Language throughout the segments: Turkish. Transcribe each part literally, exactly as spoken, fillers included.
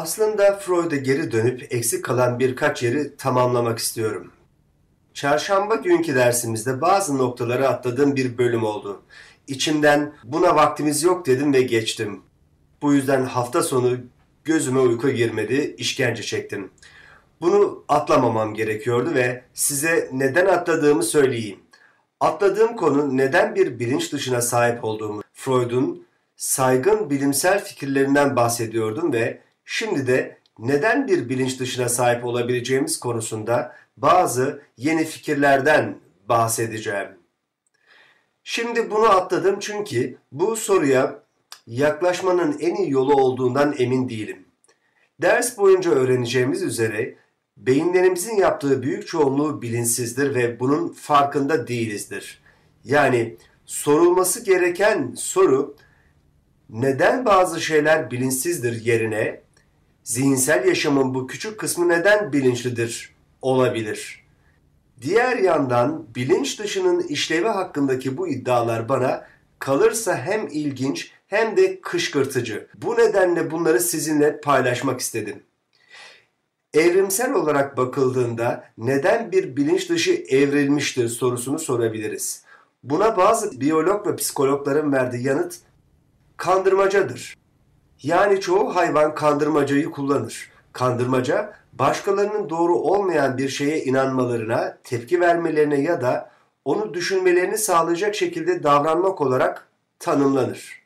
Aslında Freud'a geri dönüp eksik kalan birkaç yeri tamamlamak istiyorum. Çarşamba günkü dersimizde bazı noktaları atladığım bir bölüm oldu. İçimden buna vaktimiz yok dedim ve geçtim. Bu yüzden hafta sonu gözüme uyku girmedi, işkence çektim. Bunu atlamamam gerekiyordu ve size neden atladığımı söyleyeyim. Atladığım konu neden bir bilinç dışına sahip olduğumu, Freud'un saygın bilimsel fikirlerinden bahsediyordum ve şimdi de neden bir bilinç dışına sahip olabileceğimiz konusunda bazı yeni fikirlerden bahsedeceğim. Şimdi bunu atladım çünkü bu soruya yaklaşmanın en iyi yolu olduğundan emin değilim. Ders boyunca öğreneceğimiz üzere beyinlerimizin yaptığı büyük çoğunluğu bilinçsizdir ve bunun farkında değilizdir. Yani sorulması gereken soru neden bazı şeyler bilinçsizdir yerine zihinsel yaşamın bu küçük kısmı neden bilinçlidir olabilir. Diğer yandan bilinç dışının işlevi hakkındaki bu iddialar bana kalırsa hem ilginç hem de kışkırtıcı. Bu nedenle bunları sizinle paylaşmak istedim. Evrimsel olarak bakıldığında neden bir bilinç dışı evrilmiştir sorusunu sorabiliriz. Buna bazı biyolog ve psikologların verdiği yanıt kandırmacadır. Yani çoğu hayvan kandırmacayı kullanır. Kandırmaca, başkalarının doğru olmayan bir şeye inanmalarına, tepki vermelerine ya da onu düşünmelerini sağlayacak şekilde davranmak olarak tanımlanır.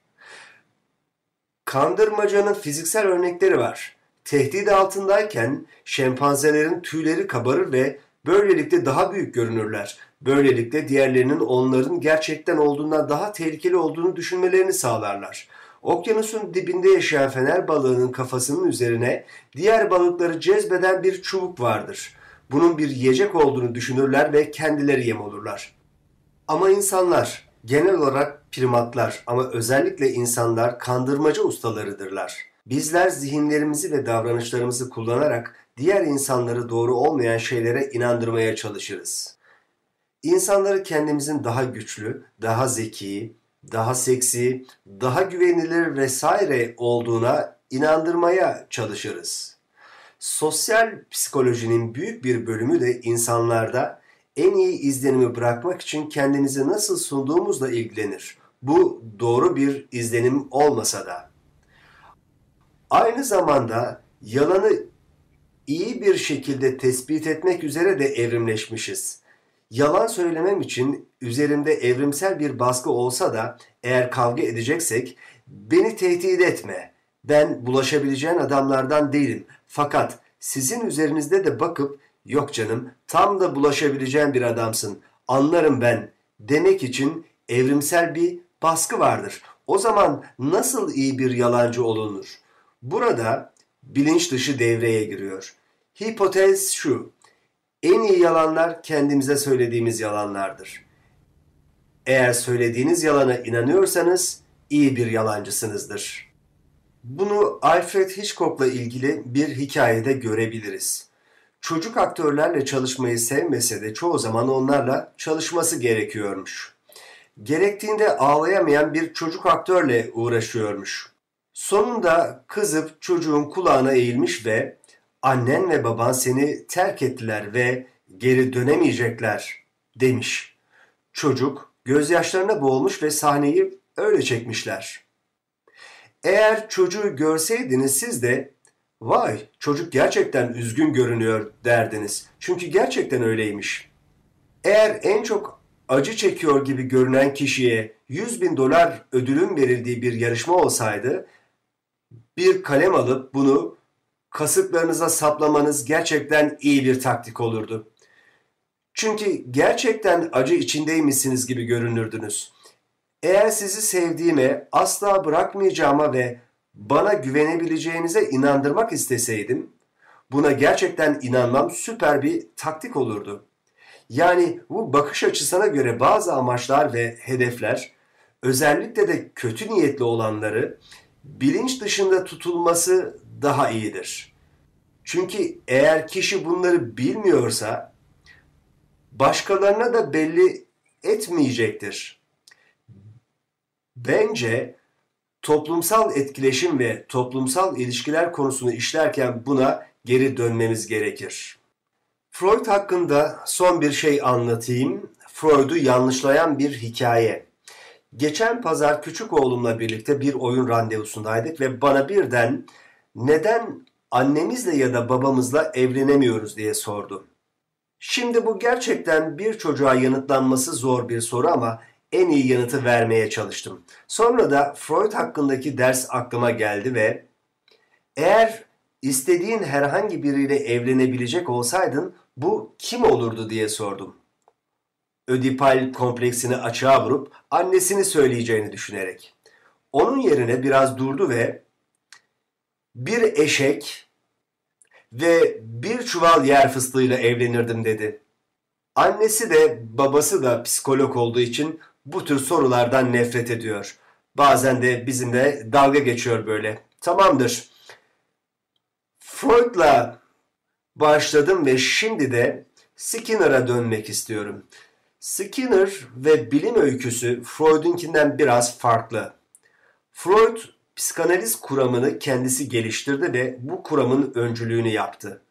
Kandırmacanın fiziksel örnekleri var. Tehdit altındayken şempanzelerin tüyleri kabarır ve böylelikle daha büyük görünürler. Böylelikle diğerlerinin onların gerçekten olduğundan daha tehlikeli olduğunu düşünmelerini sağlarlar. Okyanusun dibinde yaşayan fener balığının kafasının üzerine diğer balıkları cezbeden bir çubuk vardır. Bunun bir yiyecek olduğunu düşünürler ve kendileri yem olurlar. Ama insanlar, genel olarak primatlar ama özellikle insanlar kandırmaca ustalarıdırlar. Bizler zihinlerimizi ve davranışlarımızı kullanarak diğer insanları doğru olmayan şeylere inandırmaya çalışırız. İnsanları kendimizin daha güçlü, daha zeki, daha seksi, daha güvenilir vesaire olduğuna inandırmaya çalışırız. Sosyal psikolojinin büyük bir bölümü de insanlarda en iyi izlenimi bırakmak için kendimizi nasıl sunduğumuzla ilgilenir. Bu doğru bir izlenim olmasa da. Aynı zamanda yalanı iyi bir şekilde tespit etmek üzere de evrimleşmişiz. Yalan söylemem için üzerimde evrimsel bir baskı olsa da eğer kavga edeceksek beni tehdit etme. Ben bulaşabileceğin adamlardan değilim. Fakat sizin üzerinizde de bakıp yok canım tam da bulaşabileceğin bir adamsın. Anlarım ben demek için evrimsel bir baskı vardır. O zaman nasıl iyi bir yalancı olunur? Burada bilinç dışı devreye giriyor. Hipotez şu. En iyi yalanlar kendimize söylediğimiz yalanlardır. Eğer söylediğiniz yalana inanıyorsanız iyi bir yalancısınızdır. Bunu Alfred Hitchcock'la ilgili bir hikayede görebiliriz. Çocuk aktörlerle çalışmayı sevmese de çoğu zaman onlarla çalışması gerekiyormuş. Gerektiğinde ağlayamayan bir çocuk aktörle uğraşıyormuş. Sonunda kızıp çocuğun kulağına eğilmiş ve annen ve baban seni terk ettiler ve geri dönemeyecekler demiş. Çocuk gözyaşlarına boğulmuş ve sahneyi öyle çekmişler. Eğer çocuğu görseydiniz siz de vay çocuk gerçekten üzgün görünüyor derdiniz. Çünkü gerçekten öyleymiş. Eğer en çok acı çekiyor gibi görünen kişiye yüz bin dolar ödülün verildiği bir yarışma olsaydı bir kalem alıp bunu kasıklarınıza saplamanız gerçekten iyi bir taktik olurdu. Çünkü gerçekten acı içindeymişsiniz gibi görünürdünüz. Eğer sizi sevdiğime, asla bırakmayacağıma ve bana güvenebileceğinize inandırmak isteseydim, buna gerçekten inanmam süper bir taktik olurdu. Yani bu bakış açısına göre bazı amaçlar ve hedefler, özellikle de kötü niyetli olanları, bilinç dışında tutulması daha iyidir. Çünkü eğer kişi bunları bilmiyorsa başkalarına da belli etmeyecektir. Bence Toplumsal etkileşim ve toplumsal ilişkiler konusunu işlerken buna geri dönmemiz gerekir. Freud hakkında son bir şey anlatayım. Freud'u yanlışlayan bir hikaye. Geçen pazar küçük oğlumla birlikte bir oyun randevusundaydık ve bana birden neden annemizle ya da babamızla evlenemiyoruz diye sordu. Şimdi bu gerçekten bir çocuğa yanıtlanması zor bir soru ama en iyi yanıtı vermeye çalıştım. Sonra da Freud hakkındaki ders aklıma geldi ve eğer istediğin herhangi biriyle evlenebilecek olsaydın bu kim olurdu diye sordum. Ödipal kompleksini açığa vurup annesini söyleyeceğini düşünerek. Onun yerine biraz durdu ve bir eşek ve bir çuval yer fıstığıyla evlenirdim dedi. Annesi de babası da psikolog olduğu için bu tür sorulardan nefret ediyor. Bazen de bizimle dalga geçiyor böyle. Tamamdır. Freud'la başladım ve şimdi de Skinner'a dönmek istiyorum. Skinner ve bilim öyküsü Freud'unkinden biraz farklı. Freud psikanaliz kuramını kendisi geliştirdi ve bu kuramın öncülüğünü yaptı.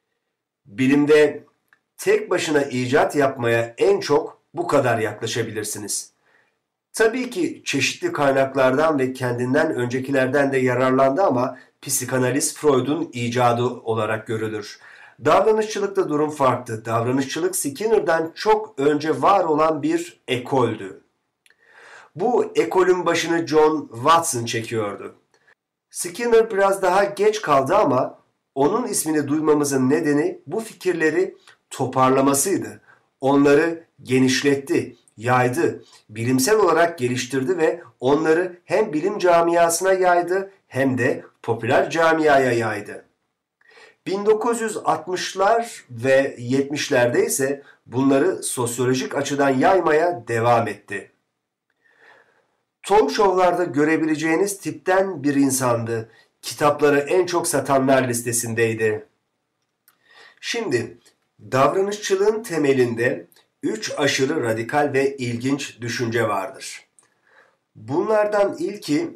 Bilimde tek başına icat yapmaya en çok bu kadar yaklaşabilirsiniz. Tabii ki çeşitli kaynaklardan ve kendinden öncekilerden de yararlandı ama psikanaliz Freud'un icadı olarak görülür. Davranışçılıkta durum farklı. Davranışçılık Skinner'dan çok önce var olan bir ekoldü. Bu ekolün başını John Watson çekiyordu. Skinner biraz daha geç kaldı ama onun ismini duymamızın nedeni bu fikirleri toparlamasıydı. Onları genişletti, yaydı, bilimsel olarak geliştirdi ve onları hem bilim camiasına yaydı hem de popüler camiaya yaydı. bin dokuz yüz altmışlar ve yetmişlerde ise bunları sosyolojik açıdan yaymaya devam etti. Talk show'larda görebileceğiniz tipten bir insandı. Kitapları en çok satanlar listesindeydi. Şimdi davranışçılığın temelinde üç aşırı radikal ve ilginç düşünce vardır. Bunlardan ilki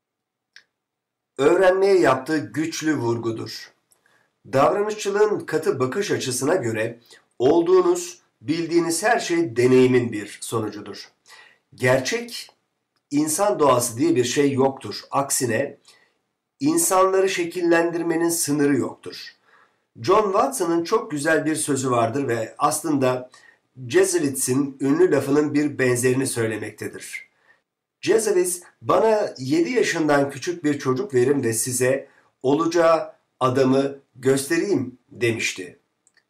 öğrenmeye yaptığı güçlü vurgudur. Davranışçılığın katı bakış açısına göre olduğunuz, bildiğiniz her şey deneyimin bir sonucudur. Gerçek insan doğası diye bir şey yoktur. Aksine insanları şekillendirmenin sınırı yoktur. John Watson'ın çok güzel bir sözü vardır ve aslında Jesuits'in ünlü lafının bir benzerini söylemektedir. Jesuits, bana yedi yaşından küçük bir çocuk verin ve size olacağı adamı göstereyim demişti.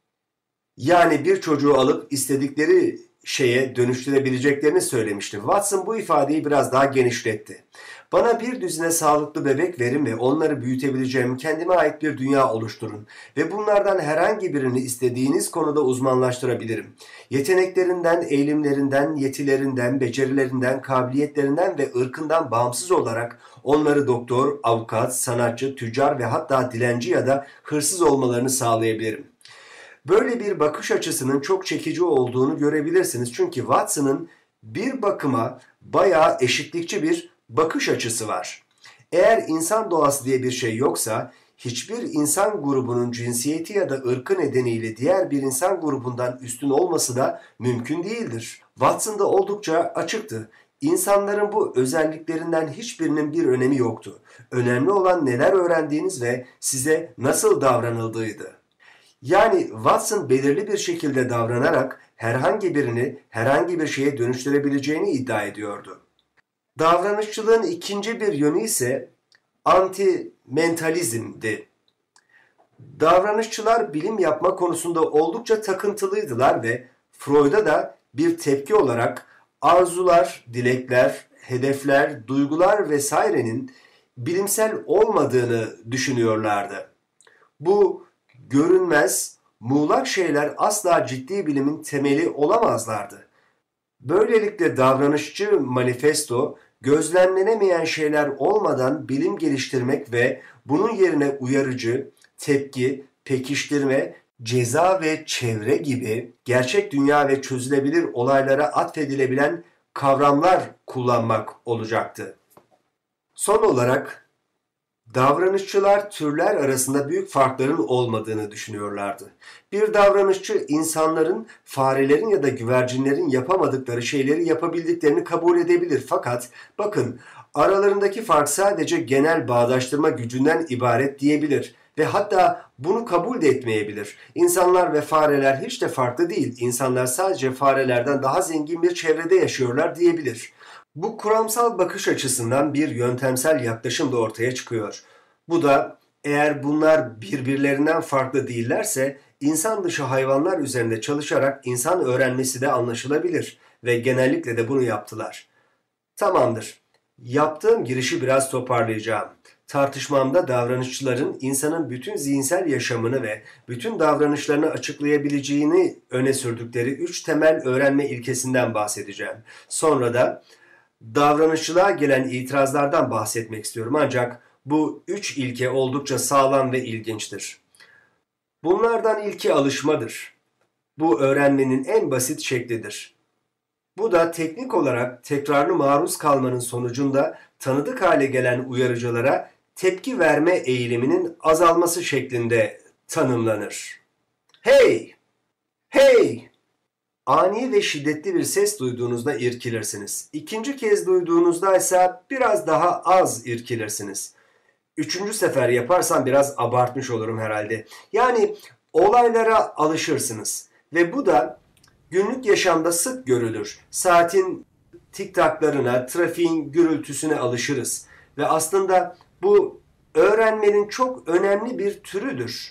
Yani bir çocuğu alıp istedikleri şeye dönüştürebileceklerini söylemişti. Watson bu ifadeyi biraz daha genişletti. Bana bir düzine sağlıklı bebek verin ve onları büyütebileceğim kendime ait bir dünya oluşturun ve bunlardan herhangi birini istediğiniz konuda uzmanlaştırabilirim. Yeteneklerinden, eğilimlerinden, yetilerinden, becerilerinden, kabiliyetlerinden ve ırkından bağımsız olarak onları doktor, avukat, sanatçı, tüccar ve hatta dilenci ya da hırsız olmalarını sağlayabilirim. Böyle bir bakış açısının çok çekici olduğunu görebilirsiniz. Çünkü Watson'ın bir bakıma bayağı eşitlikçi bir bakış açısı var. Eğer insan doğası diye bir şey yoksa hiçbir insan grubunun cinsiyeti ya da ırkı nedeniyle diğer bir insan grubundan üstün olması da mümkün değildir. Watson da oldukça açıktı. İnsanların bu özelliklerinden hiçbirinin bir önemi yoktu. Önemli olan neler öğrendiğiniz ve size nasıl davranıldığıydı. Yani Watson belirli bir şekilde davranarak herhangi birini herhangi bir şeye dönüştürebileceğini iddia ediyordu. Davranışçılığın ikinci bir yönü ise anti-mentalizmdi. Davranışçılar bilim yapma konusunda oldukça takıntılıydılar ve Freud'a da bir tepki olarak arzular, dilekler, hedefler, duygular vesairenin bilimsel olmadığını düşünüyorlardı. Bu görünmez, muğlak şeyler asla ciddi bilimin temeli olamazlardı. Böylelikle davranışçı manifesto, gözlemlenemeyen şeyler olmadan bilim geliştirmek ve bunun yerine uyarıcı, tepki, pekiştirme, ceza ve çevre gibi gerçek dünya ve çözülebilir olaylara atfedilebilen kavramlar kullanmak olacaktı. Son olarak davranışçılar türler arasında büyük farkların olmadığını düşünüyorlardı. Bir davranışçı insanların, farelerin ya da güvercinlerin yapamadıkları şeyleri yapabildiklerini kabul edebilir. Fakat bakın, aralarındaki fark sadece genel bağdaştırma gücünden ibaret diyebilir ve hatta bunu kabul de etmeyebilir. İnsanlar ve fareler hiç de farklı değil. İnsanlar sadece farelerden daha zengin bir çevrede yaşıyorlar diyebilir. Bu kuramsal bakış açısından bir yöntemsel yaklaşım da ortaya çıkıyor. Bu da eğer bunlar birbirlerinden farklı değillerse insan dışı hayvanlar üzerinde çalışarak insan öğrenmesi de anlaşılabilir ve genellikle de bunu yaptılar. Tamamdır. Yaptığım girişi biraz toparlayacağım. Tartışmamda davranışçıların insanın bütün zihinsel yaşamını ve bütün davranışlarını açıklayabileceğini öne sürdükleri üç temel öğrenme ilkesinden bahsedeceğim. Sonra da davranışçılığa gelen itirazlardan bahsetmek istiyorum, ancak bu üç ilke oldukça sağlam ve ilginçtir. Bunlardan ilki alışmadır. Bu öğrenmenin en basit şeklidir. Bu da teknik olarak tekrarlı maruz kalmanın sonucunda tanıdık hale gelen uyarıcılara tepki verme eğiliminin azalması şeklinde tanımlanır. Hey! Hey! Ani ve şiddetli bir ses duyduğunuzda irkilirsiniz. İkinci kez duyduğunuzda ise biraz daha az irkilirsiniz. Üçüncü sefer yaparsam biraz abartmış olurum herhalde. Yani olaylara alışırsınız ve bu da günlük yaşamda sık görülür. Saatin tiktaklarına, trafiğin gürültüsüne alışırız ve aslında bu öğrenmenin çok önemli bir türüdür.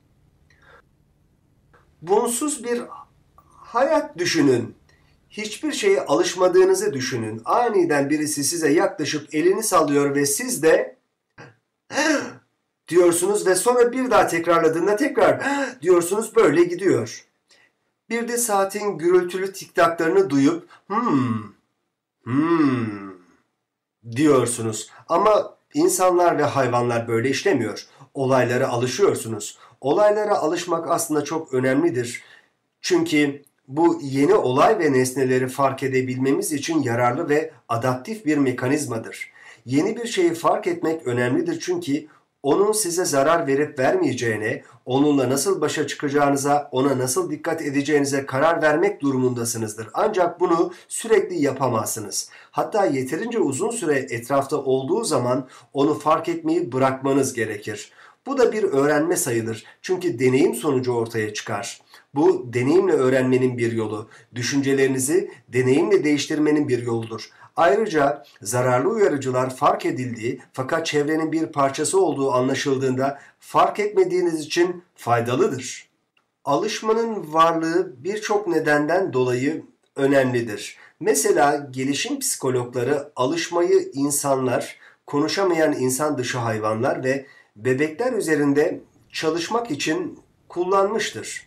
Bunsuz bir hayat düşünün. Hiçbir şeye alışmadığınızı düşünün. Aniden birisi size yaklaşıp elini sallıyor ve siz de diyorsunuz ve sonra bir daha tekrarladığında tekrar diyorsunuz, böyle gidiyor. Bir de saatin gürültülü tiktaklarını duyup hmm, hmm diyorsunuz. Ama insanlar ve hayvanlar böyle işlemiyor. Olaylara alışıyorsunuz. Olaylara alışmak aslında çok önemlidir. Çünkü bu yeni olay ve nesneleri fark edebilmemiz için yararlı ve adaptif bir mekanizmadır. Yeni bir şeyi fark etmek önemlidir çünkü onun size zarar verip vermeyeceğine, onunla nasıl başa çıkacağınıza, ona nasıl dikkat edeceğinize karar vermek durumundasınızdır. Ancak bunu sürekli yapamazsınız. Hatta yeterince uzun süre etrafta olduğu zaman onu fark etmeyi bırakmanız gerekir. Bu da bir öğrenme sayılır. Çünkü deneyim sonucu ortaya çıkar. Bu deneyimle öğrenmenin bir yolu, düşüncelerinizi deneyimle değiştirmenin bir yoludur. Ayrıca zararlı uyarıcılar fark edildiği fakat çevrenin bir parçası olduğu anlaşıldığında fark etmediğiniz için faydalıdır. Alışmanın varlığı birçok nedenden dolayı önemlidir. Mesela gelişim psikologları alışmayı insanlar, konuşamayan insan dışı hayvanlar ve bebekler üzerinde çalışmak için kullanmıştır.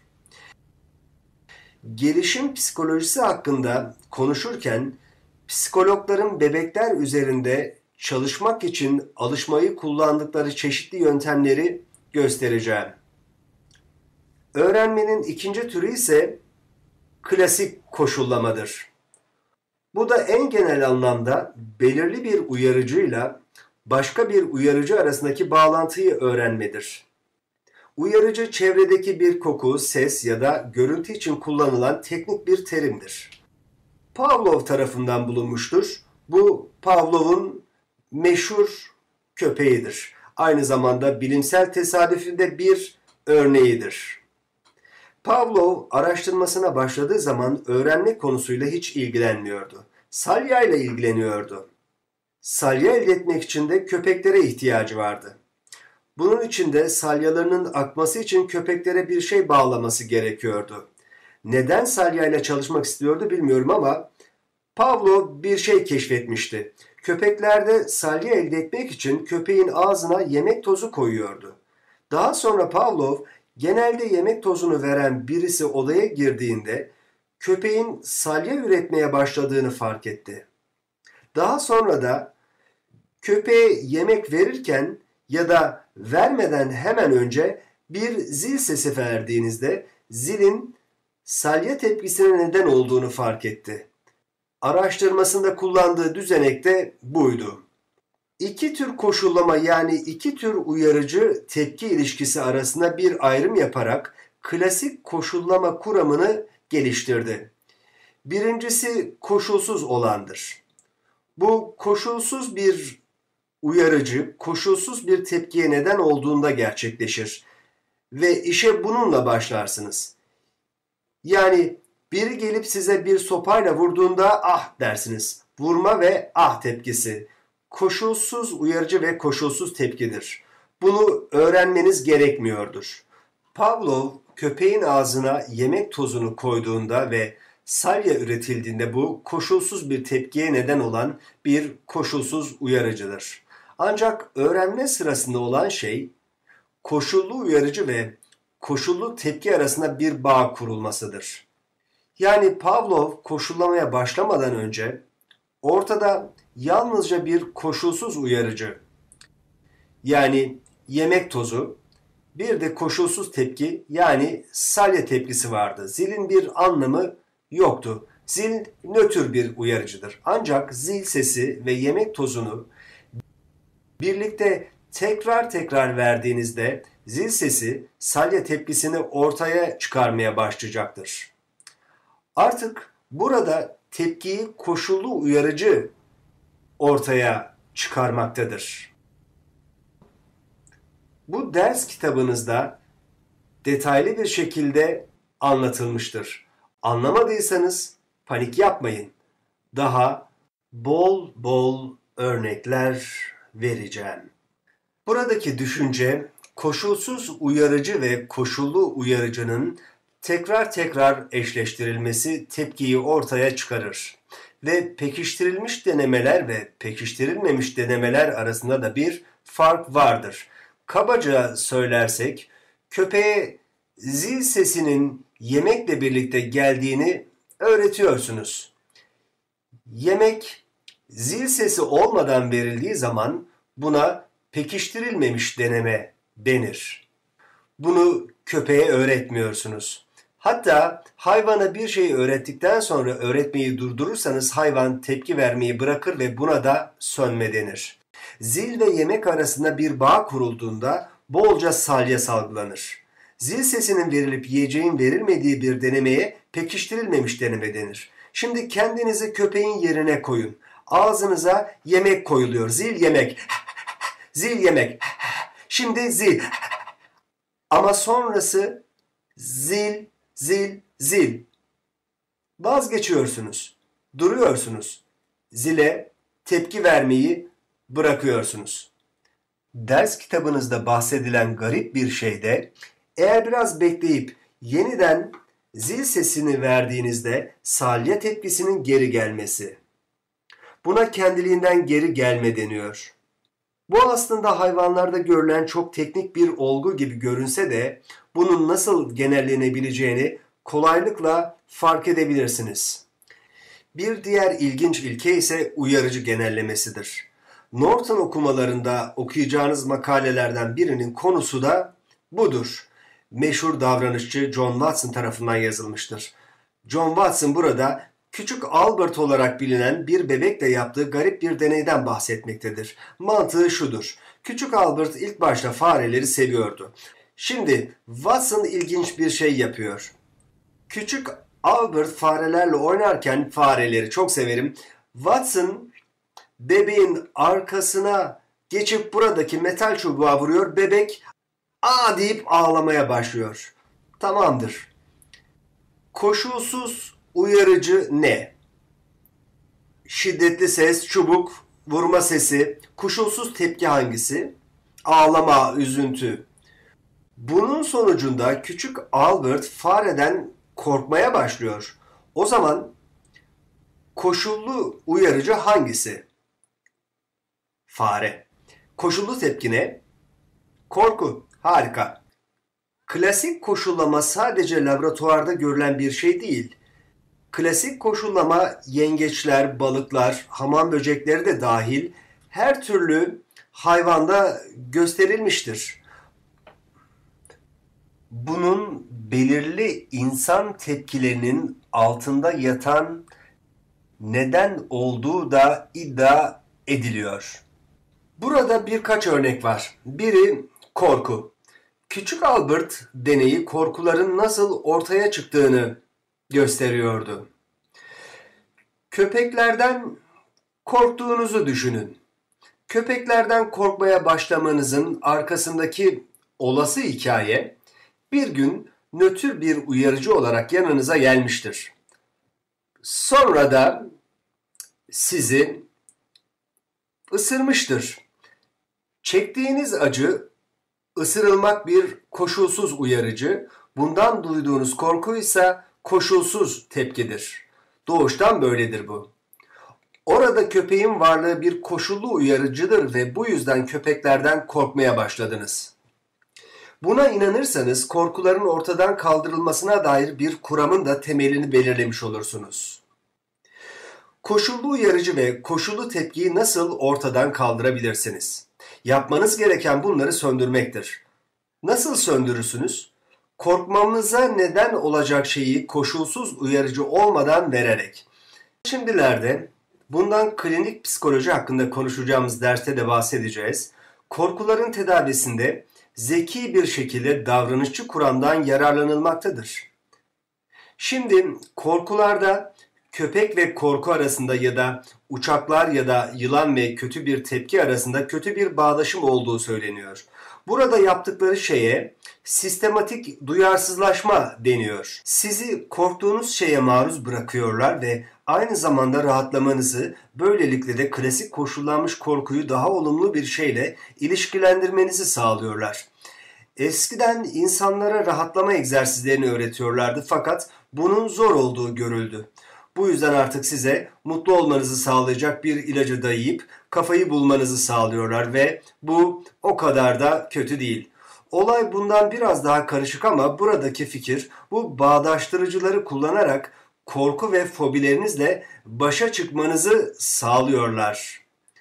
Gelişim psikolojisi hakkında konuşurken psikologların bebekler üzerinde çalışmak için alışmayı kullandıkları çeşitli yöntemleri göstereceğim. Öğrenmenin ikinci türü ise klasik koşullamadır. Bu da en genel anlamda belirli bir uyarıcıyla başka bir uyarıcı arasındaki bağlantıyı öğrenmedir. Uyarıcı çevredeki bir koku, ses ya da görüntü için kullanılan teknik bir terimdir. Pavlov tarafından bulunmuştur. Bu Pavlov'un meşhur köpeğidir. Aynı zamanda bilimsel tesadüfün de bir örneğidir. Pavlov araştırmasına başladığı zaman öğrenme konusuyla hiç ilgilenmiyordu. Salyayla ilgileniyordu. Salya elde etmek için de köpeklere ihtiyacı vardı. Bunun için de salyalarının akması için köpeklere bir şey bağlaması gerekiyordu. Neden salyayla çalışmak istiyordu bilmiyorum ama Pavlov bir şey keşfetmişti. Köpeklerde salya elde etmek için köpeğin ağzına yemek tozu koyuyordu. Daha sonra Pavlov genelde yemek tozunu veren birisi odaya girdiğinde köpeğin salya üretmeye başladığını fark etti. Daha sonra da köpeğe yemek verirken ya da vermeden hemen önce bir zil sesi verdiğinizde zilin salya tepkisine neden olduğunu fark etti. Araştırmasında kullandığı düzenek de buydu. İki tür koşullama yani iki tür uyarıcı tepki ilişkisi arasında bir ayrım yaparak klasik koşullama kuramını geliştirdi. Birincisi koşulsuz olandır. Bu koşulsuz bir uyarıcı, koşulsuz bir tepkiye neden olduğunda gerçekleşir. Ve işe bununla başlarsınız. Yani biri gelip size bir sopayla vurduğunda ah dersiniz. Vurma ve ah tepkisi. Koşulsuz uyarıcı ve koşulsuz tepkidir. Bunu öğrenmeniz gerekmiyordur. Pavlov köpeğin ağzına yemek tozunu koyduğunda ve salya üretildiğinde bu koşulsuz bir tepkiye neden olan bir koşulsuz uyarıcıdır. Ancak öğrenme sırasında olan şey koşullu uyarıcı ve koşullu tepki arasında bir bağ kurulmasıdır. Yani Pavlov koşullamaya başlamadan önce ortada yalnızca bir koşulsuz uyarıcı, yani yemek tozu, bir de koşulsuz tepki yani salya tepkisi vardı. Zilin bir anlamı yoktu. Zil nötr bir uyarıcıdır. Ancak zil sesi ve yemek tozunu birlikte tekrar tekrar verdiğinizde zil sesi salya tepkisini ortaya çıkarmaya başlayacaktır. Artık burada tepkiyi koşullu uyarıcı ortaya çıkarmaktadır. Bu ders kitabınızda detaylı bir şekilde anlatılmıştır. Anlamadıysanız panik yapmayın. Daha bol bol örnekler vereceğim. Buradaki düşünce koşulsuz uyarıcı ve koşullu uyarıcının tekrar tekrar eşleştirilmesi tepkiyi ortaya çıkarır. Ve pekiştirilmiş denemeler ve pekiştirilmemiş denemeler arasında da bir fark vardır. Kabaca söylersek köpeğe zil sesinin yemekle birlikte geldiğini öğretiyorsunuz. Yemek zil sesi olmadan verildiği zaman buna pekiştirilmemiş deneme denir. Bunu köpeğe öğretmiyorsunuz. Hatta hayvana bir şeyi öğrettikten sonra öğretmeyi durdurursanız hayvan tepki vermeyi bırakır ve buna da sönme denir. Zil ve yemek arasında bir bağ kurulduğunda bolca salya salgılanır. Zil sesinin verilip yiyeceğin verilmediği bir denemeye pekiştirilmemiş deneme denir. Şimdi kendinizi köpeğin yerine koyun. Ağzınıza yemek koyuluyor. Zil yemek. Zil yemek. Şimdi zil. Ama sonrası zil, zil, zil. Vazgeçiyorsunuz. Duruyorsunuz. Zile tepki vermeyi bırakıyorsunuz. Ders kitabınızda bahsedilen garip bir şey de eğer biraz bekleyip yeniden zil sesini verdiğinizde salya tepkisinin geri gelmesi. Buna kendiliğinden geri gelme deniyor. Bu aslında hayvanlarda görülen çok teknik bir olgu gibi görünse de bunun nasıl genellenebileceğini kolaylıkla fark edebilirsiniz. Bir diğer ilginç ilke ise uyarıcı genellemesidir. Norton okumalarında okuyacağınız makalelerden birinin konusu da budur. Meşhur davranışçı John Watson tarafından yazılmıştır. John Watson burada küçük Albert olarak bilinen bir bebekle yaptığı garip bir deneyden bahsetmektedir. Mantığı şudur. Küçük Albert ilk başta fareleri seviyordu. Şimdi Watson ilginç bir şey yapıyor. Küçük Albert farelerle oynarken fareleri çok severim. Watson bebeğin arkasına geçip buradaki metal çubuğa vuruyor. Bebek aa deyip ağlamaya başlıyor. Tamamdır. Koşulsuz uyarıcı ne? Şiddetli ses, çubuk, vurma sesi. Koşulsuz tepki hangisi? Ağlama, üzüntü. Bunun sonucunda küçük Albert fareden korkmaya başlıyor. O zaman koşullu uyarıcı hangisi? Fare. Koşullu tepki ne? Korku. Harika. Klasik koşullama sadece laboratuvarda görülen bir şey değil. Klasik koşullama yengeçler, balıklar, hamam böcekleri de dahil her türlü hayvanda gösterilmiştir. Bunun belirli insan tepkilerinin altında yatan neden olduğu da iddia ediliyor. Burada birkaç örnek var. Biri korku. Küçük Albert deneyi korkuların nasıl ortaya çıktığını gösteriyordu. Köpeklerden korktuğunuzu düşünün. Köpeklerden korkmaya başlamanızın arkasındaki olası hikaye bir gün nötr bir uyarıcı olarak yanınıza gelmiştir. Sonra da sizi ısırmıştır. Çektiğiniz acı ısırılmak bir koşulsuz uyarıcı, bundan duyduğunuz korku ise koşulsuz tepkidir. Doğuştan böyledir bu. Orada köpeğin varlığı bir koşullu uyarıcıdır ve bu yüzden köpeklerden korkmaya başladınız. Buna inanırsanız korkuların ortadan kaldırılmasına dair bir kuramın da temelini belirlemiş olursunuz. Koşullu uyarıcı ve koşullu tepkiyi nasıl ortadan kaldırabilirsiniz? Yapmanız gereken bunları söndürmektir. Nasıl söndürürsünüz? Korkmamıza neden olacak şeyi koşulsuz uyarıcı olmadan vererek. Şimdilerde bundan klinik psikoloji hakkında konuşacağımız derste de bahsedeceğiz. Korkuların tedavisinde zeki bir şekilde davranışçı kuramdan yararlanılmaktadır. Şimdi korkularda köpek ve korku arasında ya da uçaklar ya da yılan ve kötü bir tepki arasında kötü bir bağdaşım olduğu söyleniyor. Burada yaptıkları şeye sistematik duyarsızlaşma deniyor. Sizi korktuğunuz şeye maruz bırakıyorlar ve aynı zamanda rahatlamanızı, böylelikle de klasik koşullanmış korkuyu daha olumlu bir şeyle ilişkilendirmenizi sağlıyorlar. Eskiden insanlara rahatlama egzersizlerini öğretiyorlardı fakat bunun zor olduğu görüldü. Bu yüzden artık size mutlu olmanızı sağlayacak bir ilacı dayayıp kafayı bulmanızı sağlıyorlar ve bu o kadar da kötü değil. Olay bundan biraz daha karışık ama buradaki fikir bu bağdaştırıcıları kullanarak korku ve fobilerinizle başa çıkmanızı sağlıyorlar.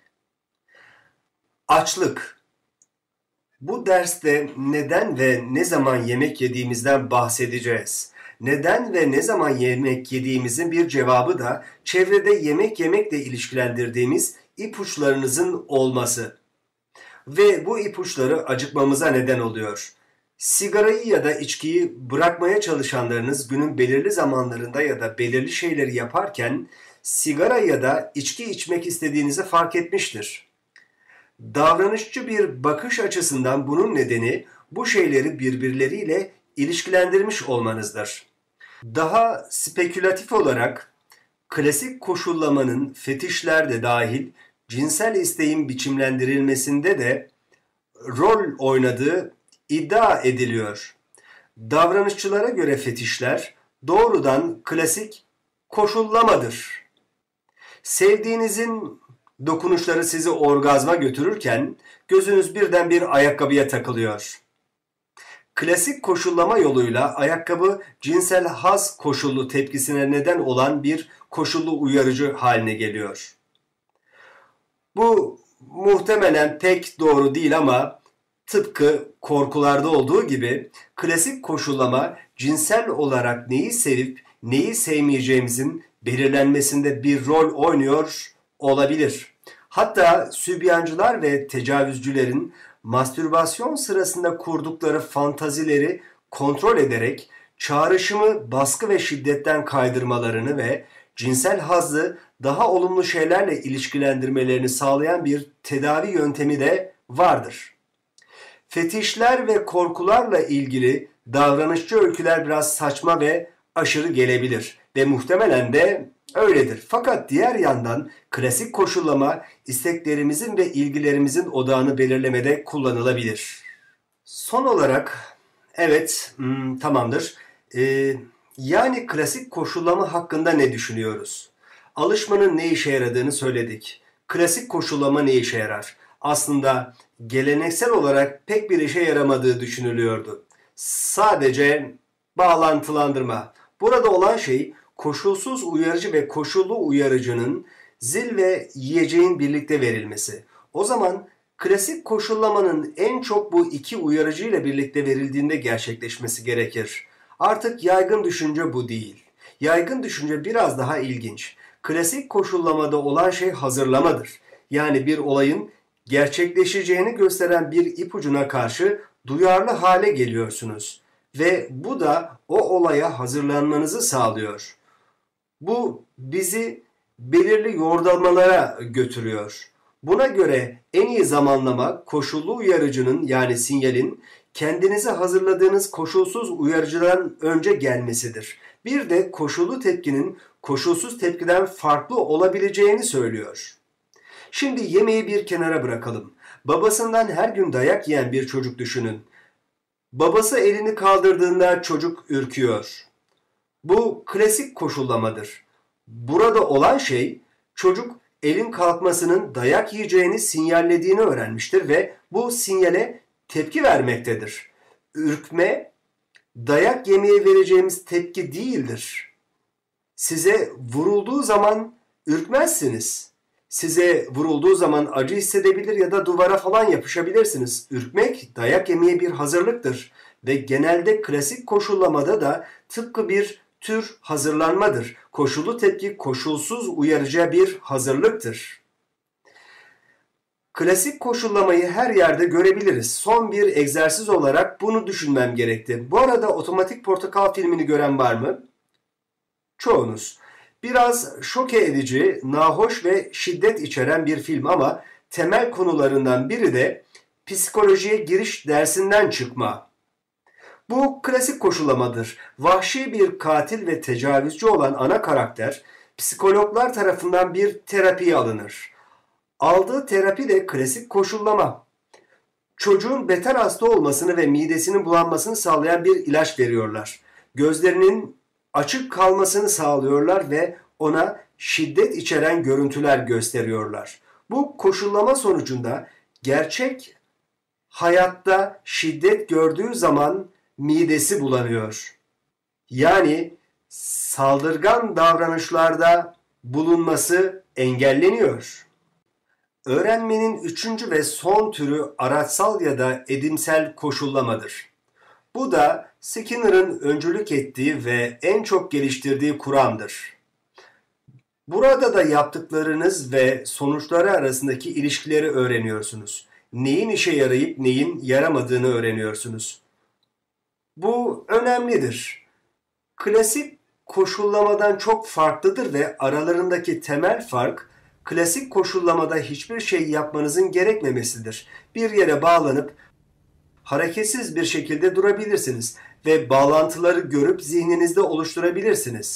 Açlık. Bu derste neden ve ne zaman yemek yediğimizden bahsedeceğiz. Neden ve ne zaman yemek yediğimizin bir cevabı da çevrede yemek yemekle ilişkilendirdiğimiz ipuçlarınızın olması. Ve bu ipuçları acıkmamıza neden oluyor. Sigarayı ya da içkiyi bırakmaya çalışanlarınız günün belirli zamanlarında ya da belirli şeyleri yaparken sigara ya da içki içmek istediğinizi fark etmiştir. Davranışçı bir bakış açısından bunun nedeni bu şeyleri birbirleriyle ilişkilendirmiş olmanızdır. Daha spekülatif olarak klasik koşullamanın fetişler de dahil cinsel isteğin biçimlendirilmesinde de rol oynadığı iddia ediliyor. Davranışçılara göre fetişler doğrudan klasik koşullamadır. Sevdiğinizin dokunuşları sizi orgazma götürürken gözünüz birden bir ayakkabıya takılıyor. Klasik koşullama yoluyla ayakkabı cinsel haz koşullu tepkisine neden olan bir koşullu uyarıcı haline geliyor. Bu muhtemelen pek doğru değil ama tıpkı korkularda olduğu gibi klasik koşullama cinsel olarak neyi sevip neyi sevmeyeceğimizin belirlenmesinde bir rol oynuyor olabilir. Hatta sübyancılar ve tecavüzcülerin mastürbasyon sırasında kurdukları fantazileri kontrol ederek çağrışımı baskı ve şiddetten kaydırmalarını ve cinsel hazzı daha olumlu şeylerle ilişkilendirmelerini sağlayan bir tedavi yöntemi de vardır. Fetişler ve korkularla ilgili davranışçı öyküler biraz saçma ve aşırı gelebilir ve muhtemelen de öyledir. Fakat diğer yandan klasik koşullama isteklerimizin ve ilgilerimizin odağını belirlemede kullanılabilir. Son olarak, evet hmm, tamamdır. Ee, yani klasik koşullama hakkında ne düşünüyoruz? Alışmanın ne işe yaradığını söyledik. Klasik koşullama ne işe yarar? Aslında geleneksel olarak pek bir işe yaramadığı düşünülüyordu. Sadece bağlantılandırma. Burada olan şey koşulsuz uyarıcı ve koşullu uyarıcının zil ve yiyeceğin birlikte verilmesi. O zaman klasik koşullamanın en çok bu iki uyarıcı ile birlikte verildiğinde gerçekleşmesi gerekir. Artık yaygın düşünce bu değil. Yaygın düşünce biraz daha ilginç. Klasik koşullamada olan şey hazırlamadır. Yani bir olayın gerçekleşeceğini gösteren bir ipucuna karşı duyarlı hale geliyorsunuz ve bu da o olaya hazırlanmanızı sağlıyor. Bu bizi belirli yordamalara götürüyor. Buna göre en iyi zamanlama koşullu uyarıcının yani sinyalin kendinize hazırladığınız koşulsuz uyarıcıdan önce gelmesidir. Bir de koşullu tepkinin koşulsuz tepkiden farklı olabileceğini söylüyor. Şimdi yemeği bir kenara bırakalım. Babasından her gün dayak yiyen bir çocuk düşünün. Babası elini kaldırdığında çocuk ürküyor. Bu klasik koşullamadır. Burada olan şey çocuk elin kalkmasının dayak yiyeceğini sinyallediğini öğrenmiştir ve bu sinyale tepki vermektedir. Ürkme, dayak yemeye vereceğimiz tepki değildir. Size vurulduğu zaman ürkmezsiniz. Size vurulduğu zaman acı hissedebilir ya da duvara falan yapışabilirsiniz. Ürkmek, dayak yemeye bir hazırlıktır ve genelde klasik koşullamada da tıpkı bir tür hazırlanmadır. Koşullu tepki koşulsuz uyarıcıya bir hazırlıktır. Klasik koşullamayı her yerde görebiliriz. Son bir egzersiz olarak bunu düşünmem gerekti. Bu arada Otomatik Portakal filmini gören var mı? Çoğunuz. Biraz şoke edici, nahoş ve şiddet içeren bir film ama temel konularından biri de psikolojiye giriş dersinden çıkma. Bu klasik koşullamadır. Vahşi bir katil ve tecavüzcü olan ana karakter psikologlar tarafından bir terapiye alınır. Aldığı terapi de klasik koşullama. Çocuğun beter hasta olmasını ve midesinin bulanmasını sağlayan bir ilaç veriyorlar. Gözlerinin açık kalmasını sağlıyorlar ve ona şiddet içeren görüntüler gösteriyorlar. Bu koşullama sonucunda gerçek hayatta şiddet gördüğü zaman midesi bulanıyor. Yani saldırgan davranışlarda bulunması engelleniyor. Öğrenmenin üçüncü ve son türü araçsal ya da edimsel koşullamadır. Bu da Skinner'ın öncülük ettiği ve en çok geliştirdiği kuramdır. Burada da yaptıklarınız ve sonuçları arasındaki ilişkileri öğreniyorsunuz. Neyin işe yarayıp neyin yaramadığını öğreniyorsunuz. Bu önemlidir. Klasik koşullamadan çok farklıdır ve aralarındaki temel fark klasik koşullamada hiçbir şey yapmanızın gerekmemesidir. Bir yere bağlanıp hareketsiz bir şekilde durabilirsiniz ve bağlantıları görüp zihninizde oluşturabilirsiniz.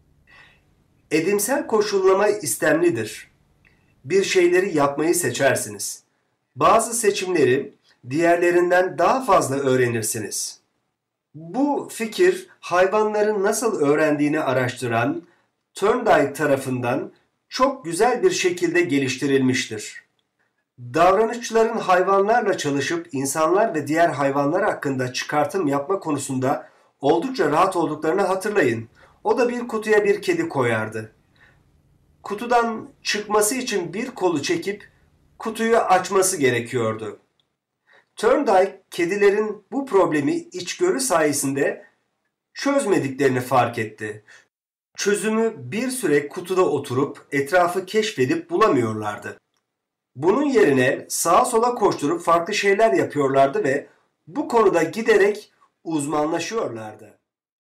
Edimsel koşullama istemlidir. Bir şeyleri yapmayı seçersiniz. Bazı seçimleri diğerlerinden daha fazla öğrenirsiniz. Bu fikir hayvanların nasıl öğrendiğini araştıran Thorndike tarafından çok güzel bir şekilde geliştirilmiştir. Davranışçıların hayvanlarla çalışıp insanlar ve diğer hayvanlar hakkında çıkartım yapma konusunda oldukça rahat olduklarını hatırlayın. O da bir kutuya bir kedi koyardı. Kutudan çıkması için bir kolu çekip kutuyu açması gerekiyordu. Thorndike, kedilerin bu problemi içgörü sayesinde çözmediklerini fark etti. Çözümü bir süre kutuda oturup etrafı keşfedip bulamıyorlardı. Bunun yerine sağa sola koşturup farklı şeyler yapıyorlardı ve bu konuda giderek uzmanlaşıyorlardı.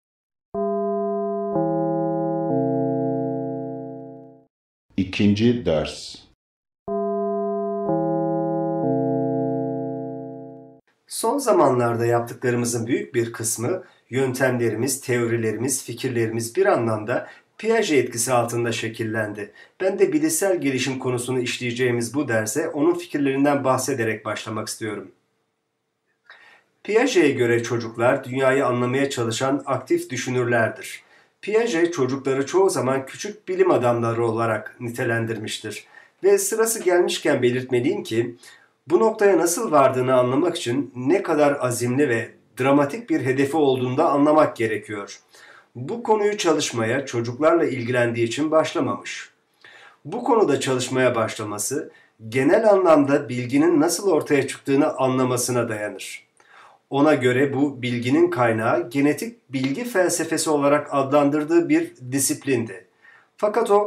İkinci ders. Son zamanlarda yaptıklarımızın büyük bir kısmı yöntemlerimiz, teorilerimiz, fikirlerimiz bir anlamda Piaget etkisi altında şekillendi. Ben de bilişsel gelişim konusunu işleyeceğimiz bu derse onun fikirlerinden bahsederek başlamak istiyorum. Piaget'e göre çocuklar dünyayı anlamaya çalışan aktif düşünürlerdir. Piaget çocukları çoğu zaman küçük bilim adamları olarak nitelendirmiştir. Ve sırası gelmişken belirtmeliyim ki bu noktaya nasıl vardığını anlamak için ne kadar azimli ve dramatik bir hedefi olduğunu da anlamak gerekiyor. Bu konuyu çalışmaya çocuklarla ilgilendiği için başlamamış. Bu konuda çalışmaya başlaması genel anlamda bilginin nasıl ortaya çıktığını anlamasına dayanır. Ona göre bu bilginin kaynağı genetik bilgi felsefesi olarak adlandırdığı bir disiplindi. Fakat o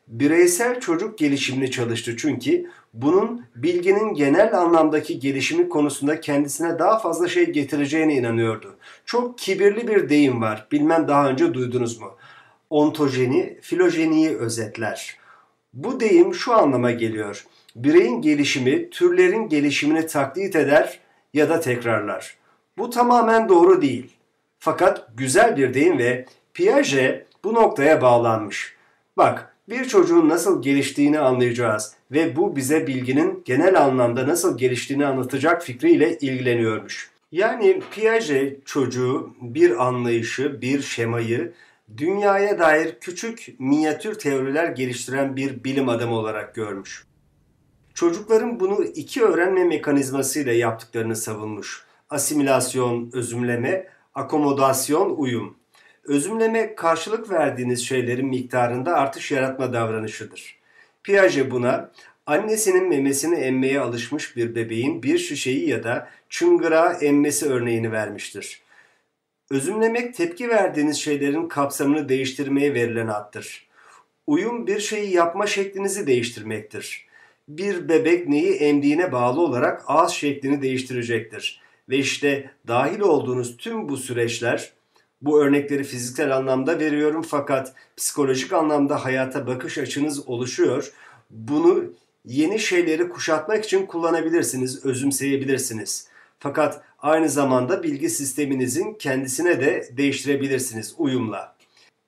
bireysel çocuk gelişimini çalıştı çünkü bunun bilginin genel anlamdaki gelişimi konusunda kendisine daha fazla şey getireceğine inanıyordu. Çok kibirli bir deyim var. Bilmem daha önce duydunuz mu? Ontojeni, filojeniyi özetler. Bu deyim şu anlama geliyor. Bireyin gelişimi türlerin gelişimini taklit eder ya da tekrarlar. Bu tamamen doğru değil. Fakat güzel bir deyim ve Piaget bu noktaya bağlanmış. Bak, bir çocuğun nasıl geliştiğini anlayacağız ve bu bize bilginin genel anlamda nasıl geliştiğini anlatacak fikriyle ilgileniyormuş. Yani Piaget çocuğu bir anlayışı, bir şemayı, dünyaya dair küçük minyatür teoriler geliştiren bir bilim adamı olarak görmüş. Çocukların bunu iki öğrenme mekanizmasıyla yaptıklarını savunmuş. Asimilasyon, özümleme, akomodasyon, uyum. Özümleme, karşılık verdiğiniz şeylerin miktarında artış yaratma davranışıdır. Piaget buna, annesinin memesini emmeye alışmış bir bebeğin bir şişeyi ya da çıngırağı emmesi örneğini vermiştir. Özümlemek, tepki verdiğiniz şeylerin kapsamını değiştirmeye verilen addır. Uyum, bir şeyi yapma şeklinizi değiştirmektir. Bir bebek neyi emdiğine bağlı olarak ağız şeklini değiştirecektir. Ve işte dahil olduğunuz tüm bu süreçler, bu örnekleri fiziksel anlamda veriyorum fakat psikolojik anlamda hayata bakış açınız oluşuyor. Bunu yeni şeyleri kuşatmak için kullanabilirsiniz, özümseyebilirsiniz. Fakat aynı zamanda bilgi sisteminizin kendisine de değiştirebilirsiniz uyumla.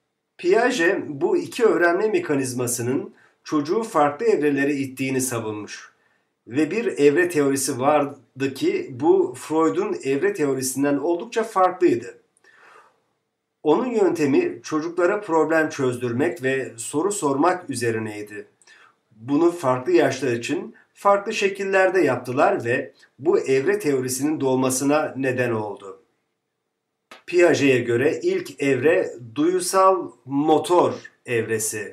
Piaget bu iki öğrenme mekanizmasının çocuğu farklı evrelere ittiğini savunmuş. Ve bir evre teorisi vardı ki bu Freud'un evre teorisinden oldukça farklıydı. Onun yöntemi çocuklara problem çözdürmek ve soru sormak üzerineydi. Bunu farklı yaşlar için farklı şekillerde yaptılar ve bu evre teorisinin doğmasına neden oldu. Piaget'e göre ilk evre duyusal motor evresi.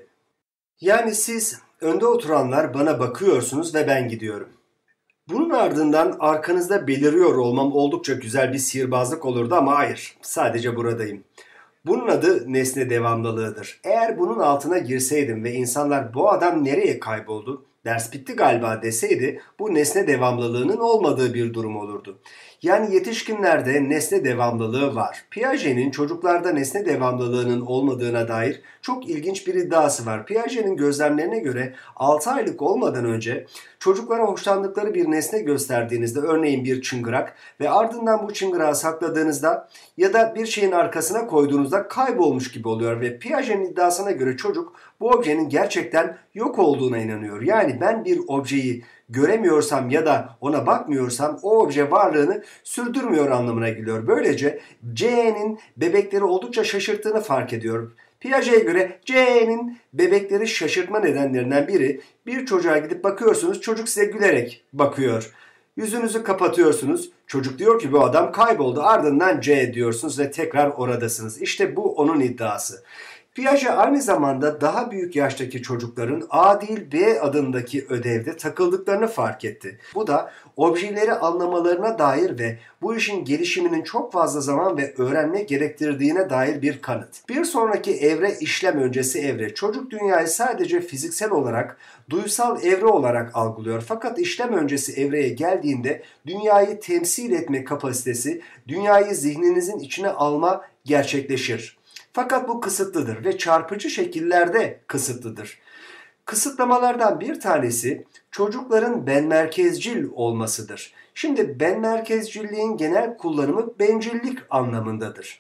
Yani siz önde oturanlar bana bakıyorsunuz ve ben gidiyorum. Bunun ardından arkanızda beliriyor olmam oldukça güzel bir sihirbazlık olurdu ama hayır, sadece buradayım. Bunun adı nesne devamlılığıdır. Eğer bunun altına girseydim ve insanlar bu adam nereye kayboldu, ders bitti galiba deseydi bu nesne devamlılığının olmadığı bir durum olurdu. Yani yetişkinlerde nesne devamlılığı var. Piaget'in çocuklarda nesne devamlılığının olmadığına dair çok ilginç bir iddiası var. Piaget'in gözlemlerine göre altı aylık olmadan önce çocuklara hoşlandıkları bir nesne gösterdiğinizde, örneğin bir çıngırak ve ardından bu çıngırağı sakladığınızda ya da bir şeyin arkasına koyduğunuzda kaybolmuş gibi oluyor ve Piaget'in iddiasına göre çocuk bu objenin gerçekten yok olduğuna inanıyor. Yani ben bir objeyi göremiyorsam ya da ona bakmıyorsam o obje varlığını sürdürmüyor anlamına geliyor. Böylece C'nin bebekleri oldukça şaşırttığını fark ediyor. Piaget'e göre C'nin bebekleri şaşırtma nedenlerinden biri, bir çocuğa gidip bakıyorsunuz, çocuk size gülerek bakıyor. Yüzünüzü kapatıyorsunuz, çocuk diyor ki bu adam kayboldu, ardından C diyorsunuz ve tekrar oradasınız. İşte bu onun iddiası. Piaget aynı zamanda daha büyük yaştaki çocukların A değil B adındaki ödevde takıldıklarını fark etti. Bu da objeleri anlamalarına dair ve bu işin gelişiminin çok fazla zaman ve öğrenme gerektirdiğine dair bir kanıt. Bir sonraki evre işlem öncesi evre. Çocuk dünyayı sadece fiziksel olarak, duysal evre olarak algılıyor. Fakat işlem öncesi evreye geldiğinde dünyayı temsil etme kapasitesi, dünyayı zihninizin içine alma gerçekleşir. Fakat bu kısıtlıdır ve çarpıcı şekillerde kısıtlıdır. Kısıtlamalardan bir tanesi çocukların benmerkezcil olmasıdır. Şimdi benmerkezcilliğin genel kullanımı bencillik anlamındadır.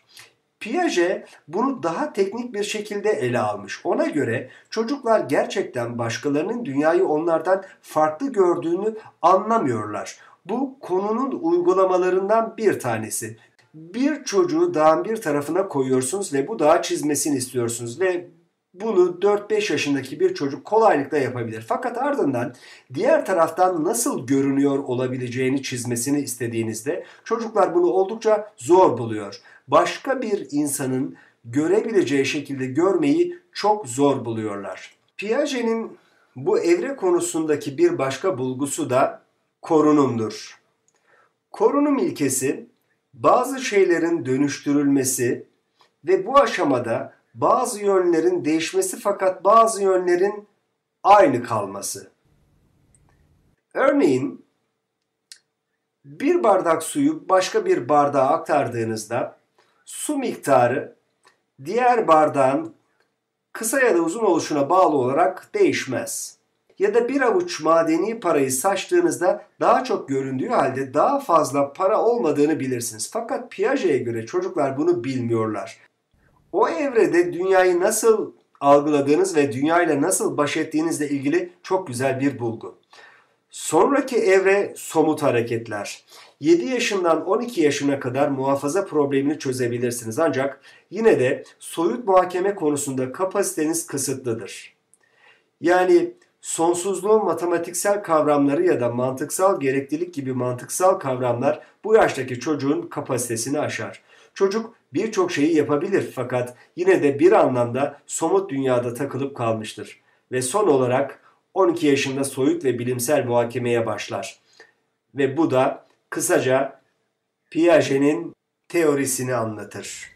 Piaget bunu daha teknik bir şekilde ele almış. Ona göre çocuklar gerçekten başkalarının dünyayı onlardan farklı gördüğünü anlamıyorlar. Bu konunun uygulamalarından bir tanesi. Bir çocuğu dağın bir tarafına koyuyorsunuz ve bu dağı çizmesini istiyorsunuz ve bunu dört beş yaşındaki bir çocuk kolaylıkla yapabilir. Fakat ardından diğer taraftan nasıl görünüyor olabileceğini çizmesini istediğinizde çocuklar bunu oldukça zor buluyor. Başka bir insanın görebileceği şekilde görmeyi çok zor buluyorlar. Piaget'in bu evre konusundaki bir başka bulgusu da korunumdur. Korunum ilkesi bazı şeylerin dönüştürülmesi ve bu aşamada bazı yönlerin değişmesi fakat bazı yönlerin aynı kalması. Örneğin bir bardak suyu başka bir bardağa aktardığınızda su miktarı diğer bardağın kısa ya da uzun oluşuna bağlı olarak değişmez. Ya da bir avuç madeni parayı saçtığınızda daha çok göründüğü halde daha fazla para olmadığını bilirsiniz. Fakat Piaget'e göre çocuklar bunu bilmiyorlar. O evrede dünyayı nasıl algıladığınız ve dünyayla nasıl baş ettiğinizle ilgili çok güzel bir bulgu. Sonraki evre somut hareketler. yedi yaşından on iki yaşına kadar muhafaza problemini çözebilirsiniz. Ancak yine de soyut muhakeme konusunda kapasiteniz kısıtlıdır. Yani sonsuzluğun matematiksel kavramları ya da mantıksal gereklilik gibi mantıksal kavramlar bu yaştaki çocuğun kapasitesini aşar. Çocuk birçok şeyi yapabilir fakat yine de bir anlamda somut dünyada takılıp kalmıştır. Ve son olarak on iki yaşında soyut ve bilimsel muhakemeye başlar. Ve bu da kısaca Piaget'in teorisini anlatır.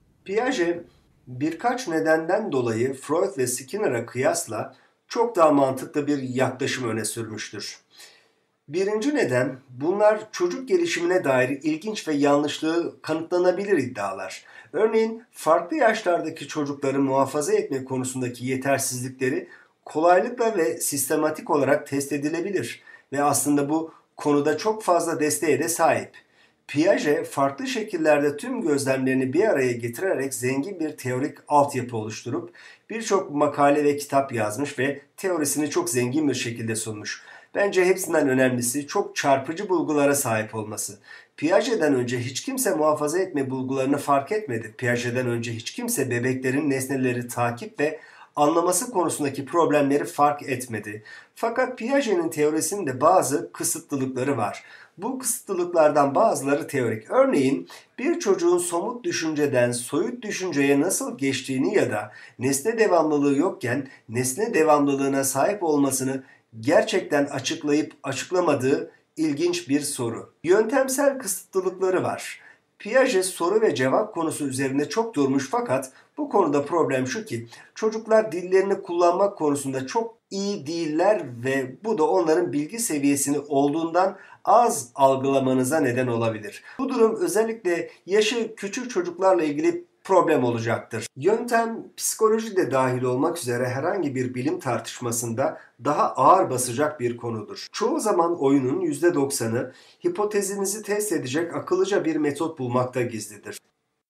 Piaget birkaç nedenden dolayı Freud ve Skinner'a kıyasla çok daha mantıklı bir yaklaşım öne sürmüştür. Birinci neden, bunlar çocuk gelişimine dair ilginç ve yanlışlığı kanıtlanabilir iddialar. Örneğin farklı yaşlardaki çocukları muhafaza etme konusundaki yetersizlikleri kolaylıkla ve sistematik olarak test edilebilir ve aslında bu konuda çok fazla desteğe de sahip. Piaget farklı şekillerde tüm gözlemlerini bir araya getirerek zengin bir teorik altyapı oluşturup birçok makale ve kitap yazmış ve teorisini çok zengin bir şekilde sunmuş. Bence hepsinden önemlisi çok çarpıcı bulgulara sahip olması. Piaget'den önce hiç kimse muhafaza etme bulgularını fark etmedi. Piaget'den önce hiç kimse bebeklerin nesneleri takip ve anlaması konusundaki problemleri fark etmedi. Fakat Piaget'in teorisinde bazı kısıtlılıkları var. Bu kısıtlılıklardan bazıları teorik. Örneğin bir çocuğun somut düşünceden soyut düşünceye nasıl geçtiğini ya da nesne devamlılığı yokken nesne devamlılığına sahip olmasını gerçekten açıklayıp açıklamadığı ilginç bir soru. Yöntemsel kısıtlılıkları var. Piaget soru ve cevap konusu üzerinde çok durmuş fakat bu konuda problem şu ki çocuklar dillerini kullanmak konusunda çok iyi değiller ve bu da onların bilgi seviyesini olduğundan az algılamanıza neden olabilir. Bu durum özellikle yaşı küçük çocuklarla ilgili problem olacaktır. Yöntem psikoloji de dahil olmak üzere herhangi bir bilim tartışmasında daha ağır basacak bir konudur. Çoğu zaman oyunun yüzde doksanı hipotezinizi test edecek akıllıca bir metot bulmakta gizlidir.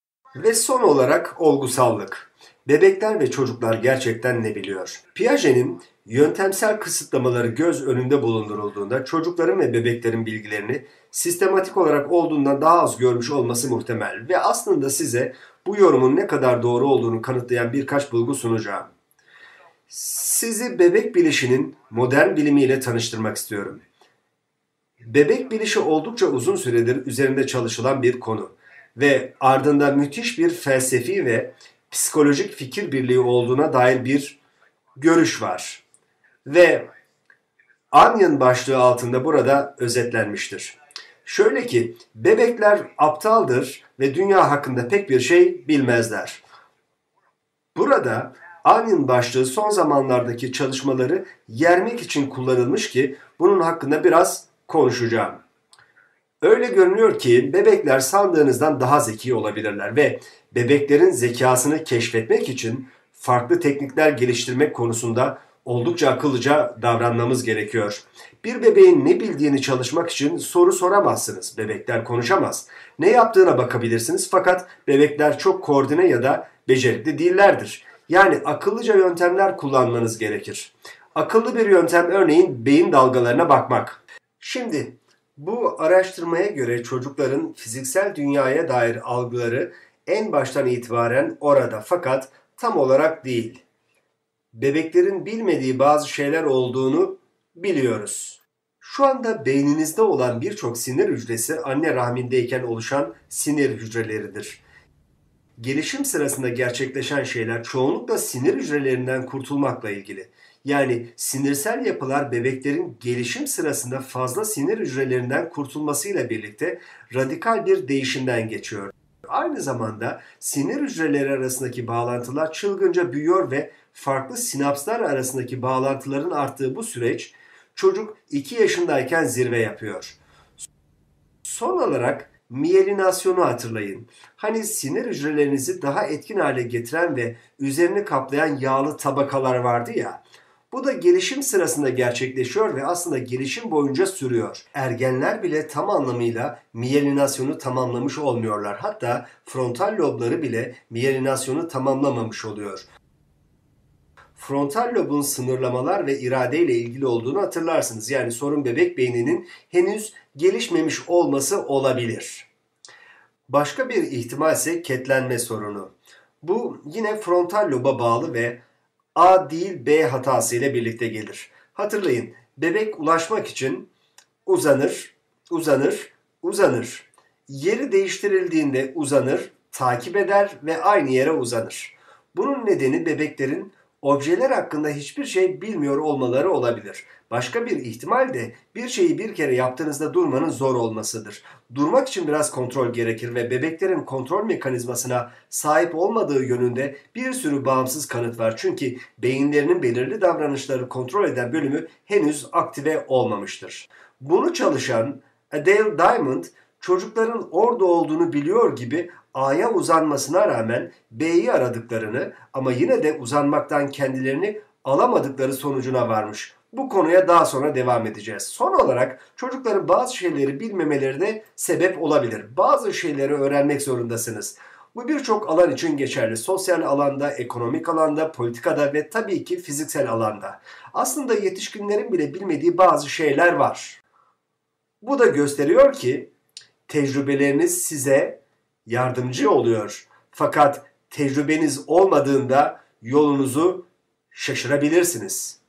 Ve son olarak olgusallık. Bebekler ve çocuklar gerçekten ne biliyor? Piaget'in yöntemsel kısıtlamaları göz önünde bulundurulduğunda çocukların ve bebeklerin bilgilerini sistematik olarak olduğundan daha az görmüş olması muhtemel ve aslında size bu yorumun ne kadar doğru olduğunu kanıtlayan birkaç bulgu sunacağım. Sizi bebek bilişinin modern bilimiyle tanıştırmak istiyorum. Bebek bilişi oldukça uzun süredir üzerinde çalışılan bir konu ve ardında müthiş bir felsefi ve psikolojik fikir birliği olduğuna dair bir görüş var. Ve Onion başlığı altında burada özetlenmiştir. Şöyle ki, bebekler aptaldır ve dünya hakkında pek bir şey bilmezler. Burada Onion başlığı son zamanlardaki çalışmaları yermek için kullanılmış ki bunun hakkında biraz konuşacağım. Öyle görünüyor ki bebekler sandığınızdan daha zeki olabilirler ve bebeklerin zekasını keşfetmek için farklı teknikler geliştirmek konusunda oldukça akıllıca davranmamız gerekiyor. Bir bebeğin ne bildiğini çalışmak için soru soramazsınız. Bebekler konuşamaz. Ne yaptığına bakabilirsiniz fakat bebekler çok koordine ya da becerikli değillerdir. Yani akıllıca yöntemler kullanmanız gerekir. Akıllı bir yöntem örneğin beyin dalgalarına bakmak. Şimdi bu araştırmaya göre çocukların fiziksel dünyaya dair algıları en baştan itibaren orada fakat tam olarak değil. Bebeklerin bilmediği bazı şeyler olduğunu biliyoruz. Şu anda beyninizde olan birçok sinir hücresi anne rahmindeyken oluşan sinir hücreleridir. Gelişim sırasında gerçekleşen şeyler çoğunlukla sinir hücrelerinden kurtulmakla ilgili. Yani sinirsel yapılar bebeklerin gelişim sırasında fazla sinir hücrelerinden kurtulmasıyla birlikte radikal bir değişimden geçiyor. Aynı zamanda sinir hücreleri arasındaki bağlantılar çılgınca büyüyor ve farklı sinapslar arasındaki bağlantıların arttığı bu süreç çocuk iki yaşındayken zirve yapıyor. Son olarak miyelinasyonu hatırlayın. Hani sinir hücrelerinizi daha etkin hale getiren ve üzerini kaplayan yağlı tabakalar vardı ya. Bu da gelişim sırasında gerçekleşiyor ve aslında gelişim boyunca sürüyor. Ergenler bile tam anlamıyla miyelinasyonu tamamlamış olmuyorlar. Hatta frontal lobları bile miyelinasyonu tamamlamamış oluyor. Frontal lobun sınırlamalar ve iradeyle ilgili olduğunu hatırlarsınız. Yani sorun bebek beyninin henüz gelişmemiş olması olabilir. Başka bir ihtimal ise ketlenme sorunu. Bu yine frontal loba bağlı ve A değil B hatası ile birlikte gelir. Hatırlayın, bebek ulaşmak için uzanır, uzanır, uzanır. Yeri değiştirildiğinde uzanır, takip eder ve aynı yere uzanır. Bunun nedeni bebeklerin objeler hakkında hiçbir şey bilmiyor olmaları olabilir. Başka bir ihtimal de bir şeyi bir kere yaptığınızda durmanın zor olmasıdır. Durmak için biraz kontrol gerekir ve bebeklerin kontrol mekanizmasına sahip olmadığı yönünde bir sürü bağımsız kanıt var. Çünkü beyinlerinin belirli davranışları kontrol eden bölümü henüz aktive olmamıştır. Bunu çalışan Adele Diamond, çocukların orada olduğunu biliyor gibi A'ya uzanmasına rağmen B'yi aradıklarını ama yine de uzanmaktan kendilerini alamadıkları sonucuna varmış. Bu konuya daha sonra devam edeceğiz. Son olarak çocukların bazı şeyleri bilmemeleri de sebep olabilir. Bazı şeyleri öğrenmek zorundasınız. Bu birçok alan için geçerli. Sosyal alanda, ekonomik alanda, politikada ve tabii ki fiziksel alanda. Aslında yetişkinlerin bile bilmediği bazı şeyler var. Bu da gösteriyor ki tecrübeleriniz size yardımcı oluyor. Fakat tecrübeniz olmadığında yolunuzu şaşırabilirsiniz.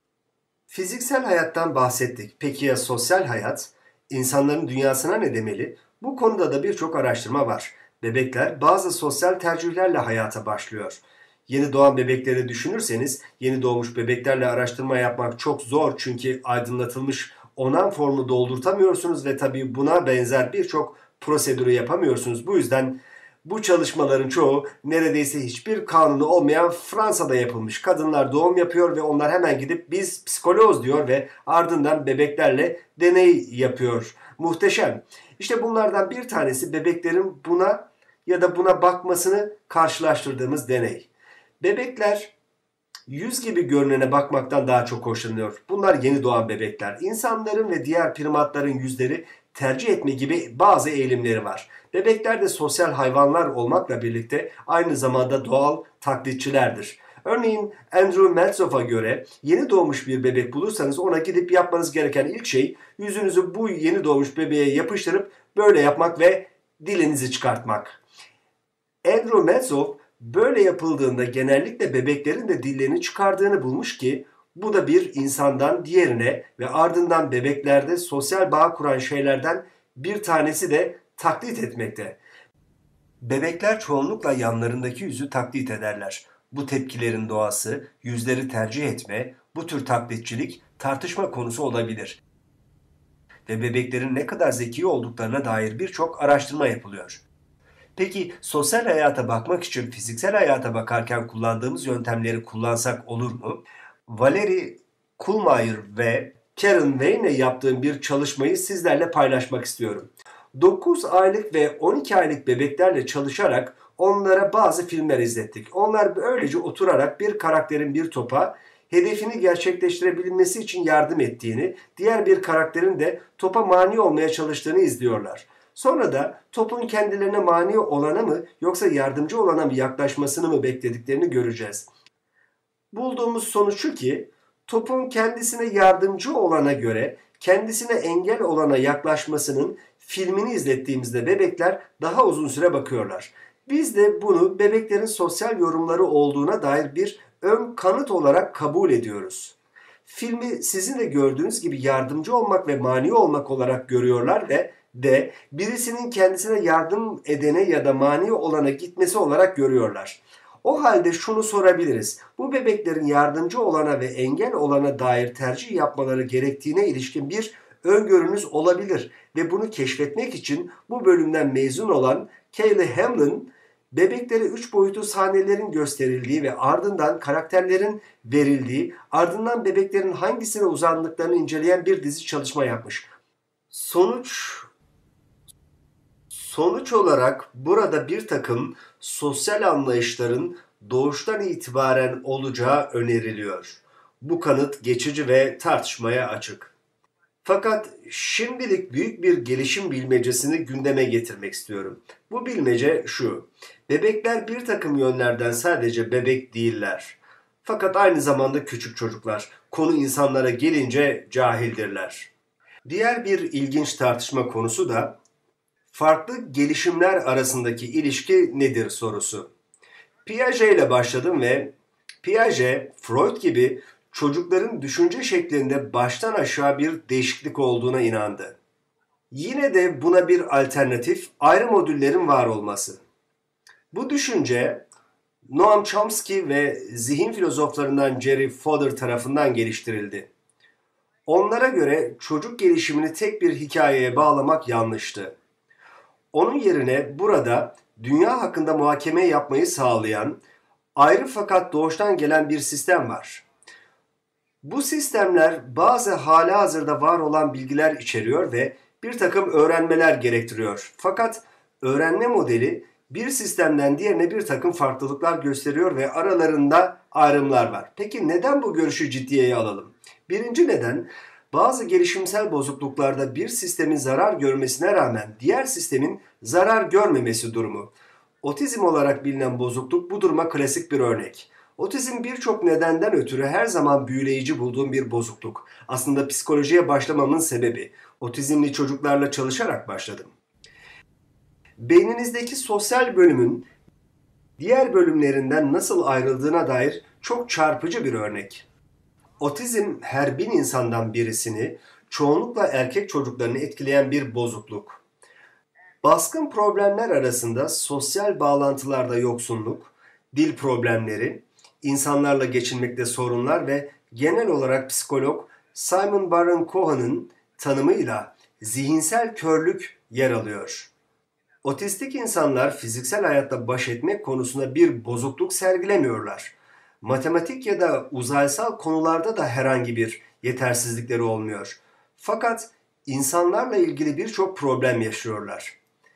Fiziksel hayattan bahsettik. Peki ya sosyal hayat? İnsanların dünyasına ne demeli? Bu konuda da birçok araştırma var. Bebekler bazı sosyal tercihlerle hayata başlıyor. Yeni doğan bebekleri düşünürseniz yeni doğmuş bebeklerle araştırma yapmak çok zor çünkü aydınlatılmış onan formu doldurtamıyorsunuz ve tabii buna benzer birçok prosedürü yapamıyorsunuz. Bu yüzden bu çalışmaların çoğu neredeyse hiçbir kanunu olmayan Fransa'da yapılmış. Kadınlar doğum yapıyor ve onlar hemen gidip biz psikoloğuz diyor ve ardından bebeklerle deney yapıyor. Muhteşem. İşte bunlardan bir tanesi bebeklerin buna ya da buna bakmasını karşılaştırdığımız deney. Bebekler yüz gibi görünene bakmaktan daha çok hoşlanıyor. Bunlar yeni doğan bebekler. İnsanların ve diğer primatların yüzleri tercih etme gibi bazı eğilimleri var. Bebekler de sosyal hayvanlar olmakla birlikte aynı zamanda doğal taklitçilerdir. Örneğin Andrew Meltzoff'a göre yeni doğmuş bir bebek bulursanız ona gidip yapmanız gereken ilk şey yüzünüzü bu yeni doğmuş bebeğe yapıştırıp böyle yapmak ve dilinizi çıkartmak. Andrew Meltzoff böyle yapıldığında genellikle bebeklerin de dillerini çıkardığını bulmuş ki bu da bir insandan diğerine ve ardından bebeklerde sosyal bağ kuran şeylerden bir tanesi de taklit etmekte. Bebekler çoğunlukla yanlarındaki yüzü taklit ederler. Bu tepkilerin doğası, yüzleri tercih etme, bu tür taklitçilik tartışma konusu olabilir. Ve bebeklerin ne kadar zeki olduklarına dair birçok araştırma yapılıyor. Peki sosyal hayata bakmak için fiziksel hayata bakarken kullandığımız yöntemleri kullansak olur mu? Valerie Kuhlmeier ve Karen Wayne'le yaptığım bir çalışmayı sizlerle paylaşmak istiyorum. dokuz aylık ve on iki aylık bebeklerle çalışarak onlara bazı filmler izlettik. Onlar böylece oturarak bir karakterin bir topa hedefini gerçekleştirebilmesi için yardım ettiğini, diğer bir karakterin de topa mani olmaya çalıştığını izliyorlar. Sonra da topun kendilerine mani olana mı yoksa yardımcı olana mı yaklaşmasını mı beklediklerini göreceğiz. Bulduğumuz sonuç şu ki topun kendisine yardımcı olana göre kendisine engel olana yaklaşmasının filmini izlettiğimizde bebekler daha uzun süre bakıyorlar. Biz de bunu bebeklerin sosyal yorumları olduğuna dair bir ön kanıt olarak kabul ediyoruz. Filmi sizin de gördüğünüz gibi yardımcı olmak ve mani olmak olarak görüyorlar ve de birisinin kendisine yardım edene ya da mani olana gitmesi olarak görüyorlar. O halde şunu sorabiliriz. Bu bebeklerin yardımcı olana ve engel olana dair tercih yapmaları gerektiğine ilişkin bir öngörünüz olabilir ve bunu keşfetmek için bu bölümden mezun olan Kayleigh Hamlin, bebeklere üç boyutlu sahnelerin gösterildiği ve ardından karakterlerin verildiği, ardından bebeklerin hangisine uzandıklarını inceleyen bir dizi çalışma yapmış. Sonuç Sonuç olarak burada bir takım sosyal anlayışların doğuştan itibaren olacağı öneriliyor. Bu kanıt geçici ve tartışmaya açık. Fakat şimdilik büyük bir gelişim bilmecesini gündeme getirmek istiyorum. Bu bilmece şu: bebekler bir takım yönlerden sadece bebek değiller. Fakat aynı zamanda küçük çocuklar. Konu insanlara gelince cahildirler. Diğer bir ilginç tartışma konusu da farklı gelişimler arasındaki ilişki nedir sorusu. Piaget ile başladım ve Piaget, Freud gibi çocukların düşünce şeklinde baştan aşağı bir değişiklik olduğuna inandı. Yine de buna bir alternatif, ayrı modüllerin var olması. Bu düşünce Noam Chomsky ve zihin filozoflarından Jerry Fodor tarafından geliştirildi. Onlara göre çocuk gelişimini tek bir hikayeye bağlamak yanlıştı. Onun yerine burada dünya hakkında muhakeme yapmayı sağlayan, ayrı fakat doğuştan gelen bir sistem var. Bu sistemler bazı halihazırda var olan bilgiler içeriyor ve bir takım öğrenmeler gerektiriyor. Fakat öğrenme modeli bir sistemden diğerine bir takım farklılıklar gösteriyor ve aralarında ayrımlar var. Peki neden bu görüşü ciddiye alalım? Birinci neden, bazı gelişimsel bozukluklarda bir sistemin zarar görmesine rağmen diğer sistemin zarar görmemesi durumu. Otizm olarak bilinen bozukluk bu duruma klasik bir örnek. Otizm birçok nedenden ötürü her zaman büyüleyici bulduğum bir bozukluk. Aslında psikolojiye başlamamın sebebi, otizmli çocuklarla çalışarak başladım. Beyninizdeki sosyal bölümün diğer bölümlerinden nasıl ayrıldığına dair çok çarpıcı bir örnek. Otizm her bin insandan birisini, çoğunlukla erkek çocuklarını etkileyen bir bozukluk. Baskın problemler arasında sosyal bağlantılarda yoksunluk, dil problemleri, insanlarla geçinmekte sorunlar ve genel olarak psikolog Simon Baron-Cohen'ın tanımıyla zihinsel körlük yer alıyor. Otistik insanlar fiziksel hayatta baş etmek konusunda bir bozukluk sergilemiyorlar. Matematik ya da uzaysal konularda da herhangi bir yetersizlikleri olmuyor. Fakat insanlarla ilgili birçok problem yaşıyorlar.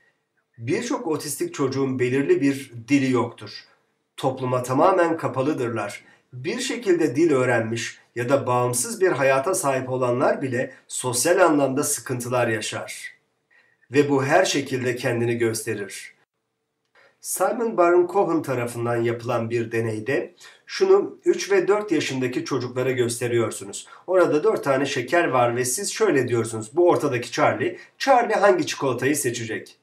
Birçok otistik çocuğun belirli bir dili yoktur. Topluma tamamen kapalıdırlar. Bir şekilde dil öğrenmiş ya da bağımsız bir hayata sahip olanlar bile sosyal anlamda sıkıntılar yaşar. Ve bu her şekilde kendini gösterir. Simon Baron-Cohen tarafından yapılan bir deneyde şunu üç ve dört yaşındaki çocuklara gösteriyorsunuz. Orada dört tane şeker var ve siz şöyle diyorsunuz: bu ortadaki Charlie. Charlie hangi çikolatayı seçecek?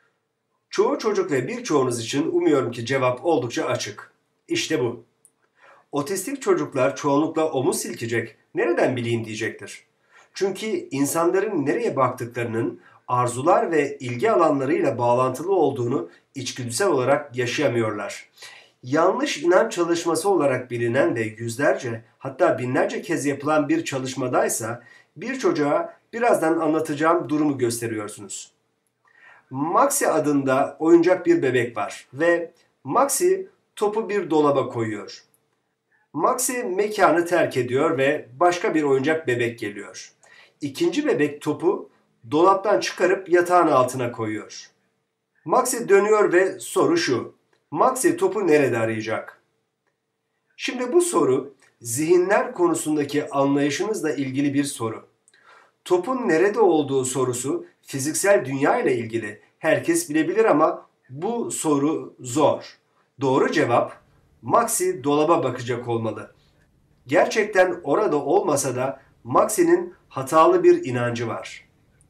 Çoğu çocuk ve birçoğunuz için umuyorum ki cevap oldukça açık. İşte bu. Otistik çocuklar çoğunlukla omuz silkecek, nereden bileyim diyecektir. Çünkü insanların nereye baktıklarının arzular ve ilgi alanlarıyla bağlantılı olduğunu içgüdüsel olarak yaşayamıyorlar. Yanlış inanç çalışması olarak bilinen ve yüzlerce hatta binlerce kez yapılan bir çalışmadaysa bir çocuğa birazdan anlatacağım durumu gösteriyorsunuz. Maxi adında oyuncak bir bebek var ve Maxi topu bir dolaba koyuyor. Maxi mekanı terk ediyor ve başka bir oyuncak bebek geliyor. İkinci bebek topu dolaptan çıkarıp yatağın altına koyuyor. Maxi dönüyor ve soru şu: Maxi topu nerede arayacak? Şimdi bu soru zihinler konusundaki anlayışınızla ilgili bir soru. Topun nerede olduğu sorusu fiziksel dünya ile ilgili. Herkes bilebilir ama bu soru zor. Doğru cevap Maxi dolaba bakacak olmalı. Gerçekten orada olmasa da Maxi'nin hatalı bir inancı var.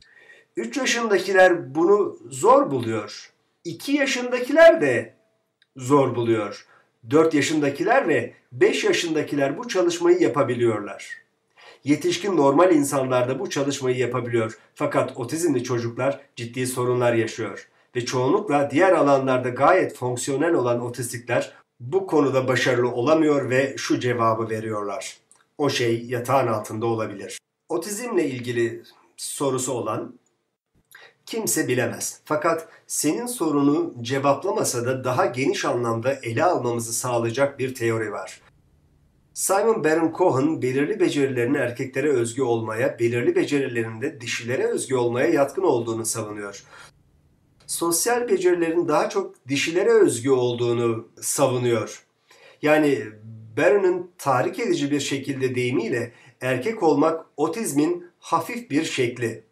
üç yaşındakiler bunu zor buluyor. iki yaşındakiler de zor buluyor. dört yaşındakiler ve beş yaşındakiler bu çalışmayı yapabiliyorlar. Yetişkin normal insanlar da bu çalışmayı yapabiliyor. Fakat otizmli çocuklar ciddi sorunlar yaşıyor. Ve çoğunlukla diğer alanlarda gayet fonksiyonel olan otistikler bu konuda başarılı olamıyor ve şu cevabı veriyorlar: o şey yatağın altında olabilir. Otizmle ilgili sorusu olan: Kimse bilemez. Fakat senin sorunu cevaplamasa da daha geniş anlamda ele almamızı sağlayacak bir teori var. Simon Baron-Cohen belirli becerilerin erkeklere özgü olmaya, belirli becerilerin de dişilere özgü olmaya yatkın olduğunu savunuyor. Sosyal becerilerin daha çok dişilere özgü olduğunu savunuyor. Yani Baron'un tahrik edici bir şekilde deyimiyle erkek olmak otizmin hafif bir şekli.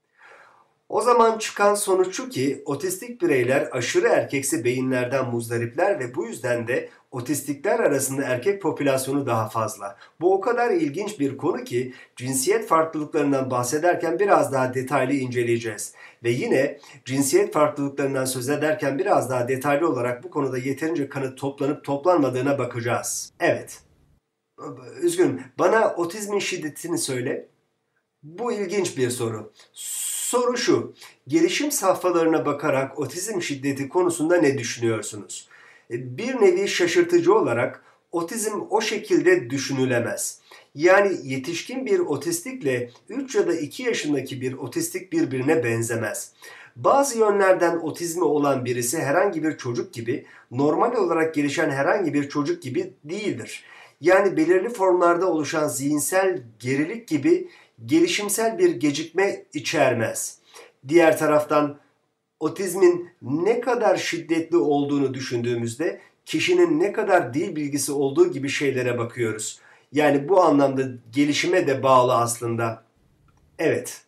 O zaman çıkan sonuç şu ki otistik bireyler aşırı erkeksi beyinlerden muzdaripler ve bu yüzden de otistikler arasında erkek popülasyonu daha fazla. Bu o kadar ilginç bir konu ki cinsiyet farklılıklarından bahsederken biraz daha detaylı inceleyeceğiz. Ve yine cinsiyet farklılıklarından söz ederken biraz daha detaylı olarak bu konuda yeterince kanıt toplanıp toplanmadığına bakacağız. Evet. Üzgünüm. Bana otizmin şiddetini söyle. Bu ilginç bir soru. Soru şu, gelişim safhalarına bakarak otizm şiddeti konusunda ne düşünüyorsunuz? Bir nevi şaşırtıcı olarak otizm o şekilde düşünülemez. Yani yetişkin bir otistikle üç ya da iki yaşındaki bir otistik birbirine benzemez. Bazı yönlerden otizmi olan birisi herhangi bir çocuk gibi, normal olarak gelişen herhangi bir çocuk gibi değildir. Yani belirli formlarda oluşan zihinsel gerilik gibi gelişimsel bir gecikme içermez. Diğer taraftan otizmin ne kadar şiddetli olduğunu düşündüğümüzde kişinin ne kadar dil bilgisi olduğu gibi şeylere bakıyoruz. Yani bu anlamda gelişime de bağlı aslında. Evet.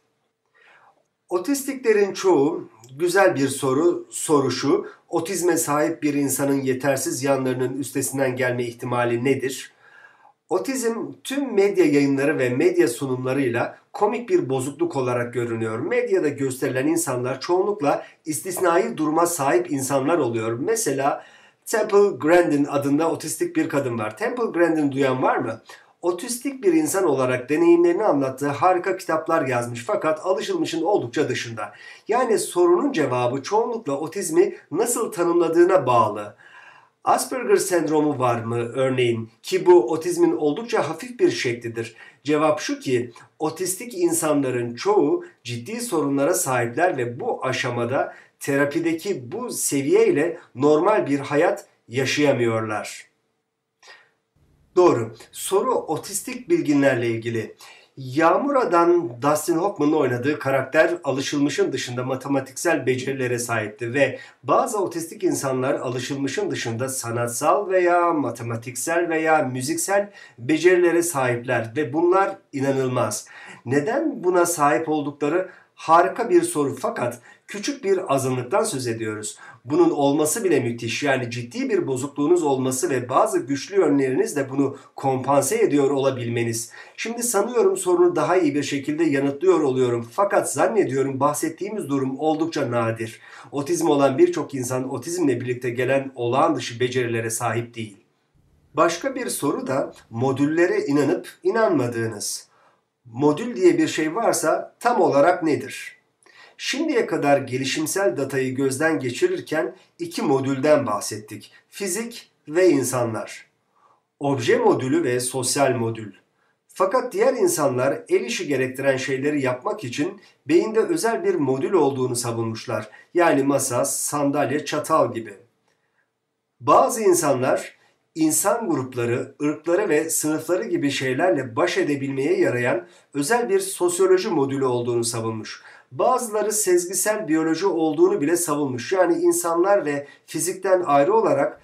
Otistiklerin çoğu, güzel bir soru, soru şu, otizme sahip bir insanın yetersiz yanlarının üstesinden gelme ihtimali nedir? Otizm tüm medya yayınları ve medya sunumlarıyla komik bir bozukluk olarak görünüyor. Medyada gösterilen insanlar çoğunlukla istisnai duruma sahip insanlar oluyor. Mesela Temple Grandin adında otistik bir kadın var. Temple Grandin duyan var mı? Otistik bir insan olarak deneyimlerini anlattığı harika kitaplar yazmış fakat alışılmışın oldukça dışında. Yani sorunun cevabı çoğunlukla otizmi nasıl tanımladığına bağlı. Asperger sendromu var mı örneğin ki bu otizmin oldukça hafif bir şeklidir. Cevap şu ki otistik insanların çoğu ciddi sorunlara sahipler ve bu aşamada terapideki bu seviyeyle normal bir hayat yaşayamıyorlar. Doğru. Soru otistik bilginlerle ilgili. Yağmura'dan Dustin Hoffman'ın oynadığı karakter alışılmışın dışında matematiksel becerilere sahipti ve bazı otistik insanlar alışılmışın dışında sanatsal veya matematiksel veya müziksel becerilere sahipler ve bunlar inanılmaz. Neden buna sahip oldukları harika bir soru fakat küçük bir azınlıktan söz ediyoruz. Bunun olması bile müthiş. Yani ciddi bir bozukluğunuz olması ve bazı güçlü yönleriniz de bunu kompanse ediyor olabilmeniz. Şimdi sanıyorum sorunu daha iyi bir şekilde yanıtlıyor oluyorum. Fakat zannediyorum bahsettiğimiz durum oldukça nadir. Otizm olan birçok insan otizmle birlikte gelen olağan dışı becerilere sahip değil. Başka bir soru da modüllere inanıp inanmadığınız. Modül diye bir şey varsa tam olarak nedir? Şimdiye kadar gelişimsel datayı gözden geçirirken iki modülden bahsettik. Fizik ve insanlar. Obje modülü ve sosyal modül. Fakat diğer insanlar el işi gerektiren şeyleri yapmak için beyinde özel bir modül olduğunu savunmuşlar. Yani masa, sandalye, çatal gibi. Bazı insanlar insan grupları, ırkları ve sınıfları gibi şeylerle baş edebilmeye yarayan özel bir sosyoloji modülü olduğunu savunmuş. Bazıları sezgisel biyoloji olduğunu bile savunmuş. Yani insanlar ve fizikten ayrı olarak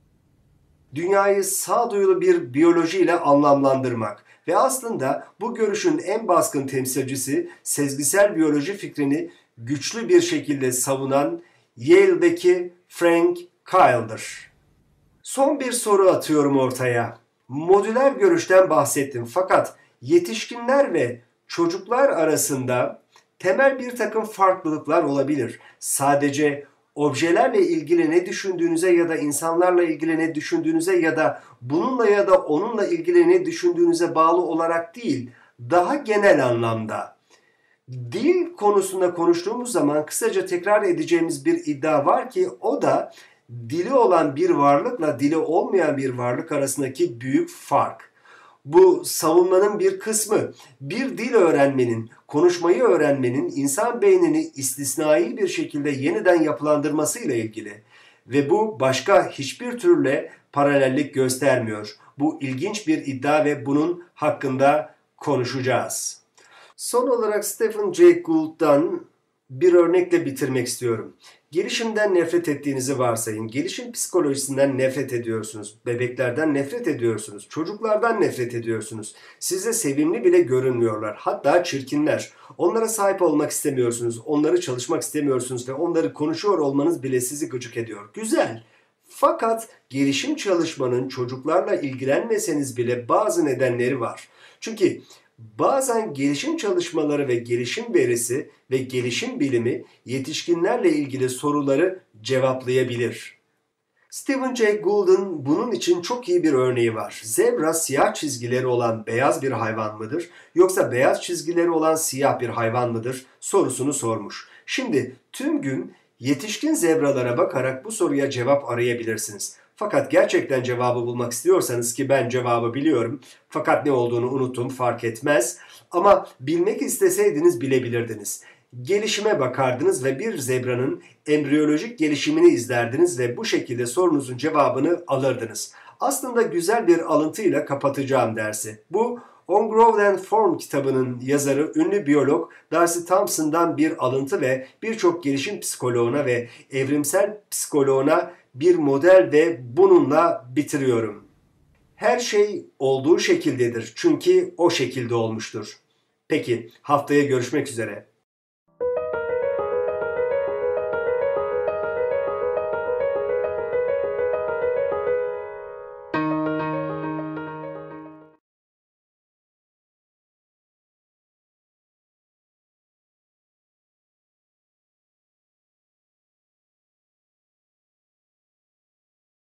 dünyayı sağduyulu bir biyolojiyle anlamlandırmak. Ve aslında bu görüşün en baskın temsilcisi sezgisel biyoloji fikrini güçlü bir şekilde savunan Yale'deki Frank Kyle'dır. Son bir soru atıyorum ortaya. Modüler görüşten bahsettim fakat yetişkinler ve çocuklar arasında temel bir takım farklılıklar olabilir. Sadece objelerle ilgili ne düşündüğünüze ya da insanlarla ilgili ne düşündüğünüze ya da bununla ya da onunla ilgili ne düşündüğünüze bağlı olarak değil, daha genel anlamda. Dil konusunda konuştuğumuz zaman kısaca tekrar edeceğimiz bir iddia var ki o da dili olan bir varlıkla dili olmayan bir varlık arasındaki büyük fark. Bu savunmanın bir kısmı. Bir dil öğrenmenin, konuşmayı öğrenmenin insan beynini istisnai bir şekilde yeniden yapılandırmasıyla ilgili. Ve bu başka hiçbir türle paralellik göstermiyor. Bu ilginç bir iddia ve bunun hakkında konuşacağız. Son olarak Stephen Jay Gould'dan bir örnekle bitirmek istiyorum. Gelişimden nefret ettiğinizi varsayın. Gelişim psikolojisinden nefret ediyorsunuz. Bebeklerden nefret ediyorsunuz. Çocuklardan nefret ediyorsunuz. Size sevimli bile görünmüyorlar. Hatta çirkinler. Onlara sahip olmak istemiyorsunuz. Onları çalışmak istemiyorsunuz ve onları konuşuyor olmanız bile sizi gıcık ediyor. Güzel. Fakat gelişim çalışmanın çocuklarla ilgilenmeseniz bile bazı nedenleri var. Çünkü bazen gelişim çalışmaları ve gelişim verisi ve gelişim bilimi yetişkinlerle ilgili soruları cevaplayabilir. Stephen Jay Gould'un bunun için çok iyi bir örneği var. Zebra siyah çizgileri olan beyaz bir hayvan mıdır yoksa beyaz çizgileri olan siyah bir hayvan mıdır sorusunu sormuş. Şimdi tüm gün yetişkin zebralara bakarak bu soruya cevap arayabilirsiniz. Fakat gerçekten cevabı bulmak istiyorsanız ki ben cevabı biliyorum. Fakat ne olduğunu unuttum, fark etmez. Ama bilmek isteseydiniz bilebilirdiniz. Gelişime bakardınız ve bir zebranın embriyolojik gelişimini izlerdiniz ve bu şekilde sorunuzun cevabını alırdınız. Aslında güzel bir alıntıyla kapatacağım dersi. Bu On Growth and Form kitabının yazarı ünlü biyolog Darcy Thompson'dan bir alıntı ve birçok gelişim psikoloğuna ve evrimsel psikoloğuna bir model ve bununla bitiriyorum. Her şey olduğu şekildedir çünkü o şekilde olmuştur. Peki haftaya görüşmek üzere.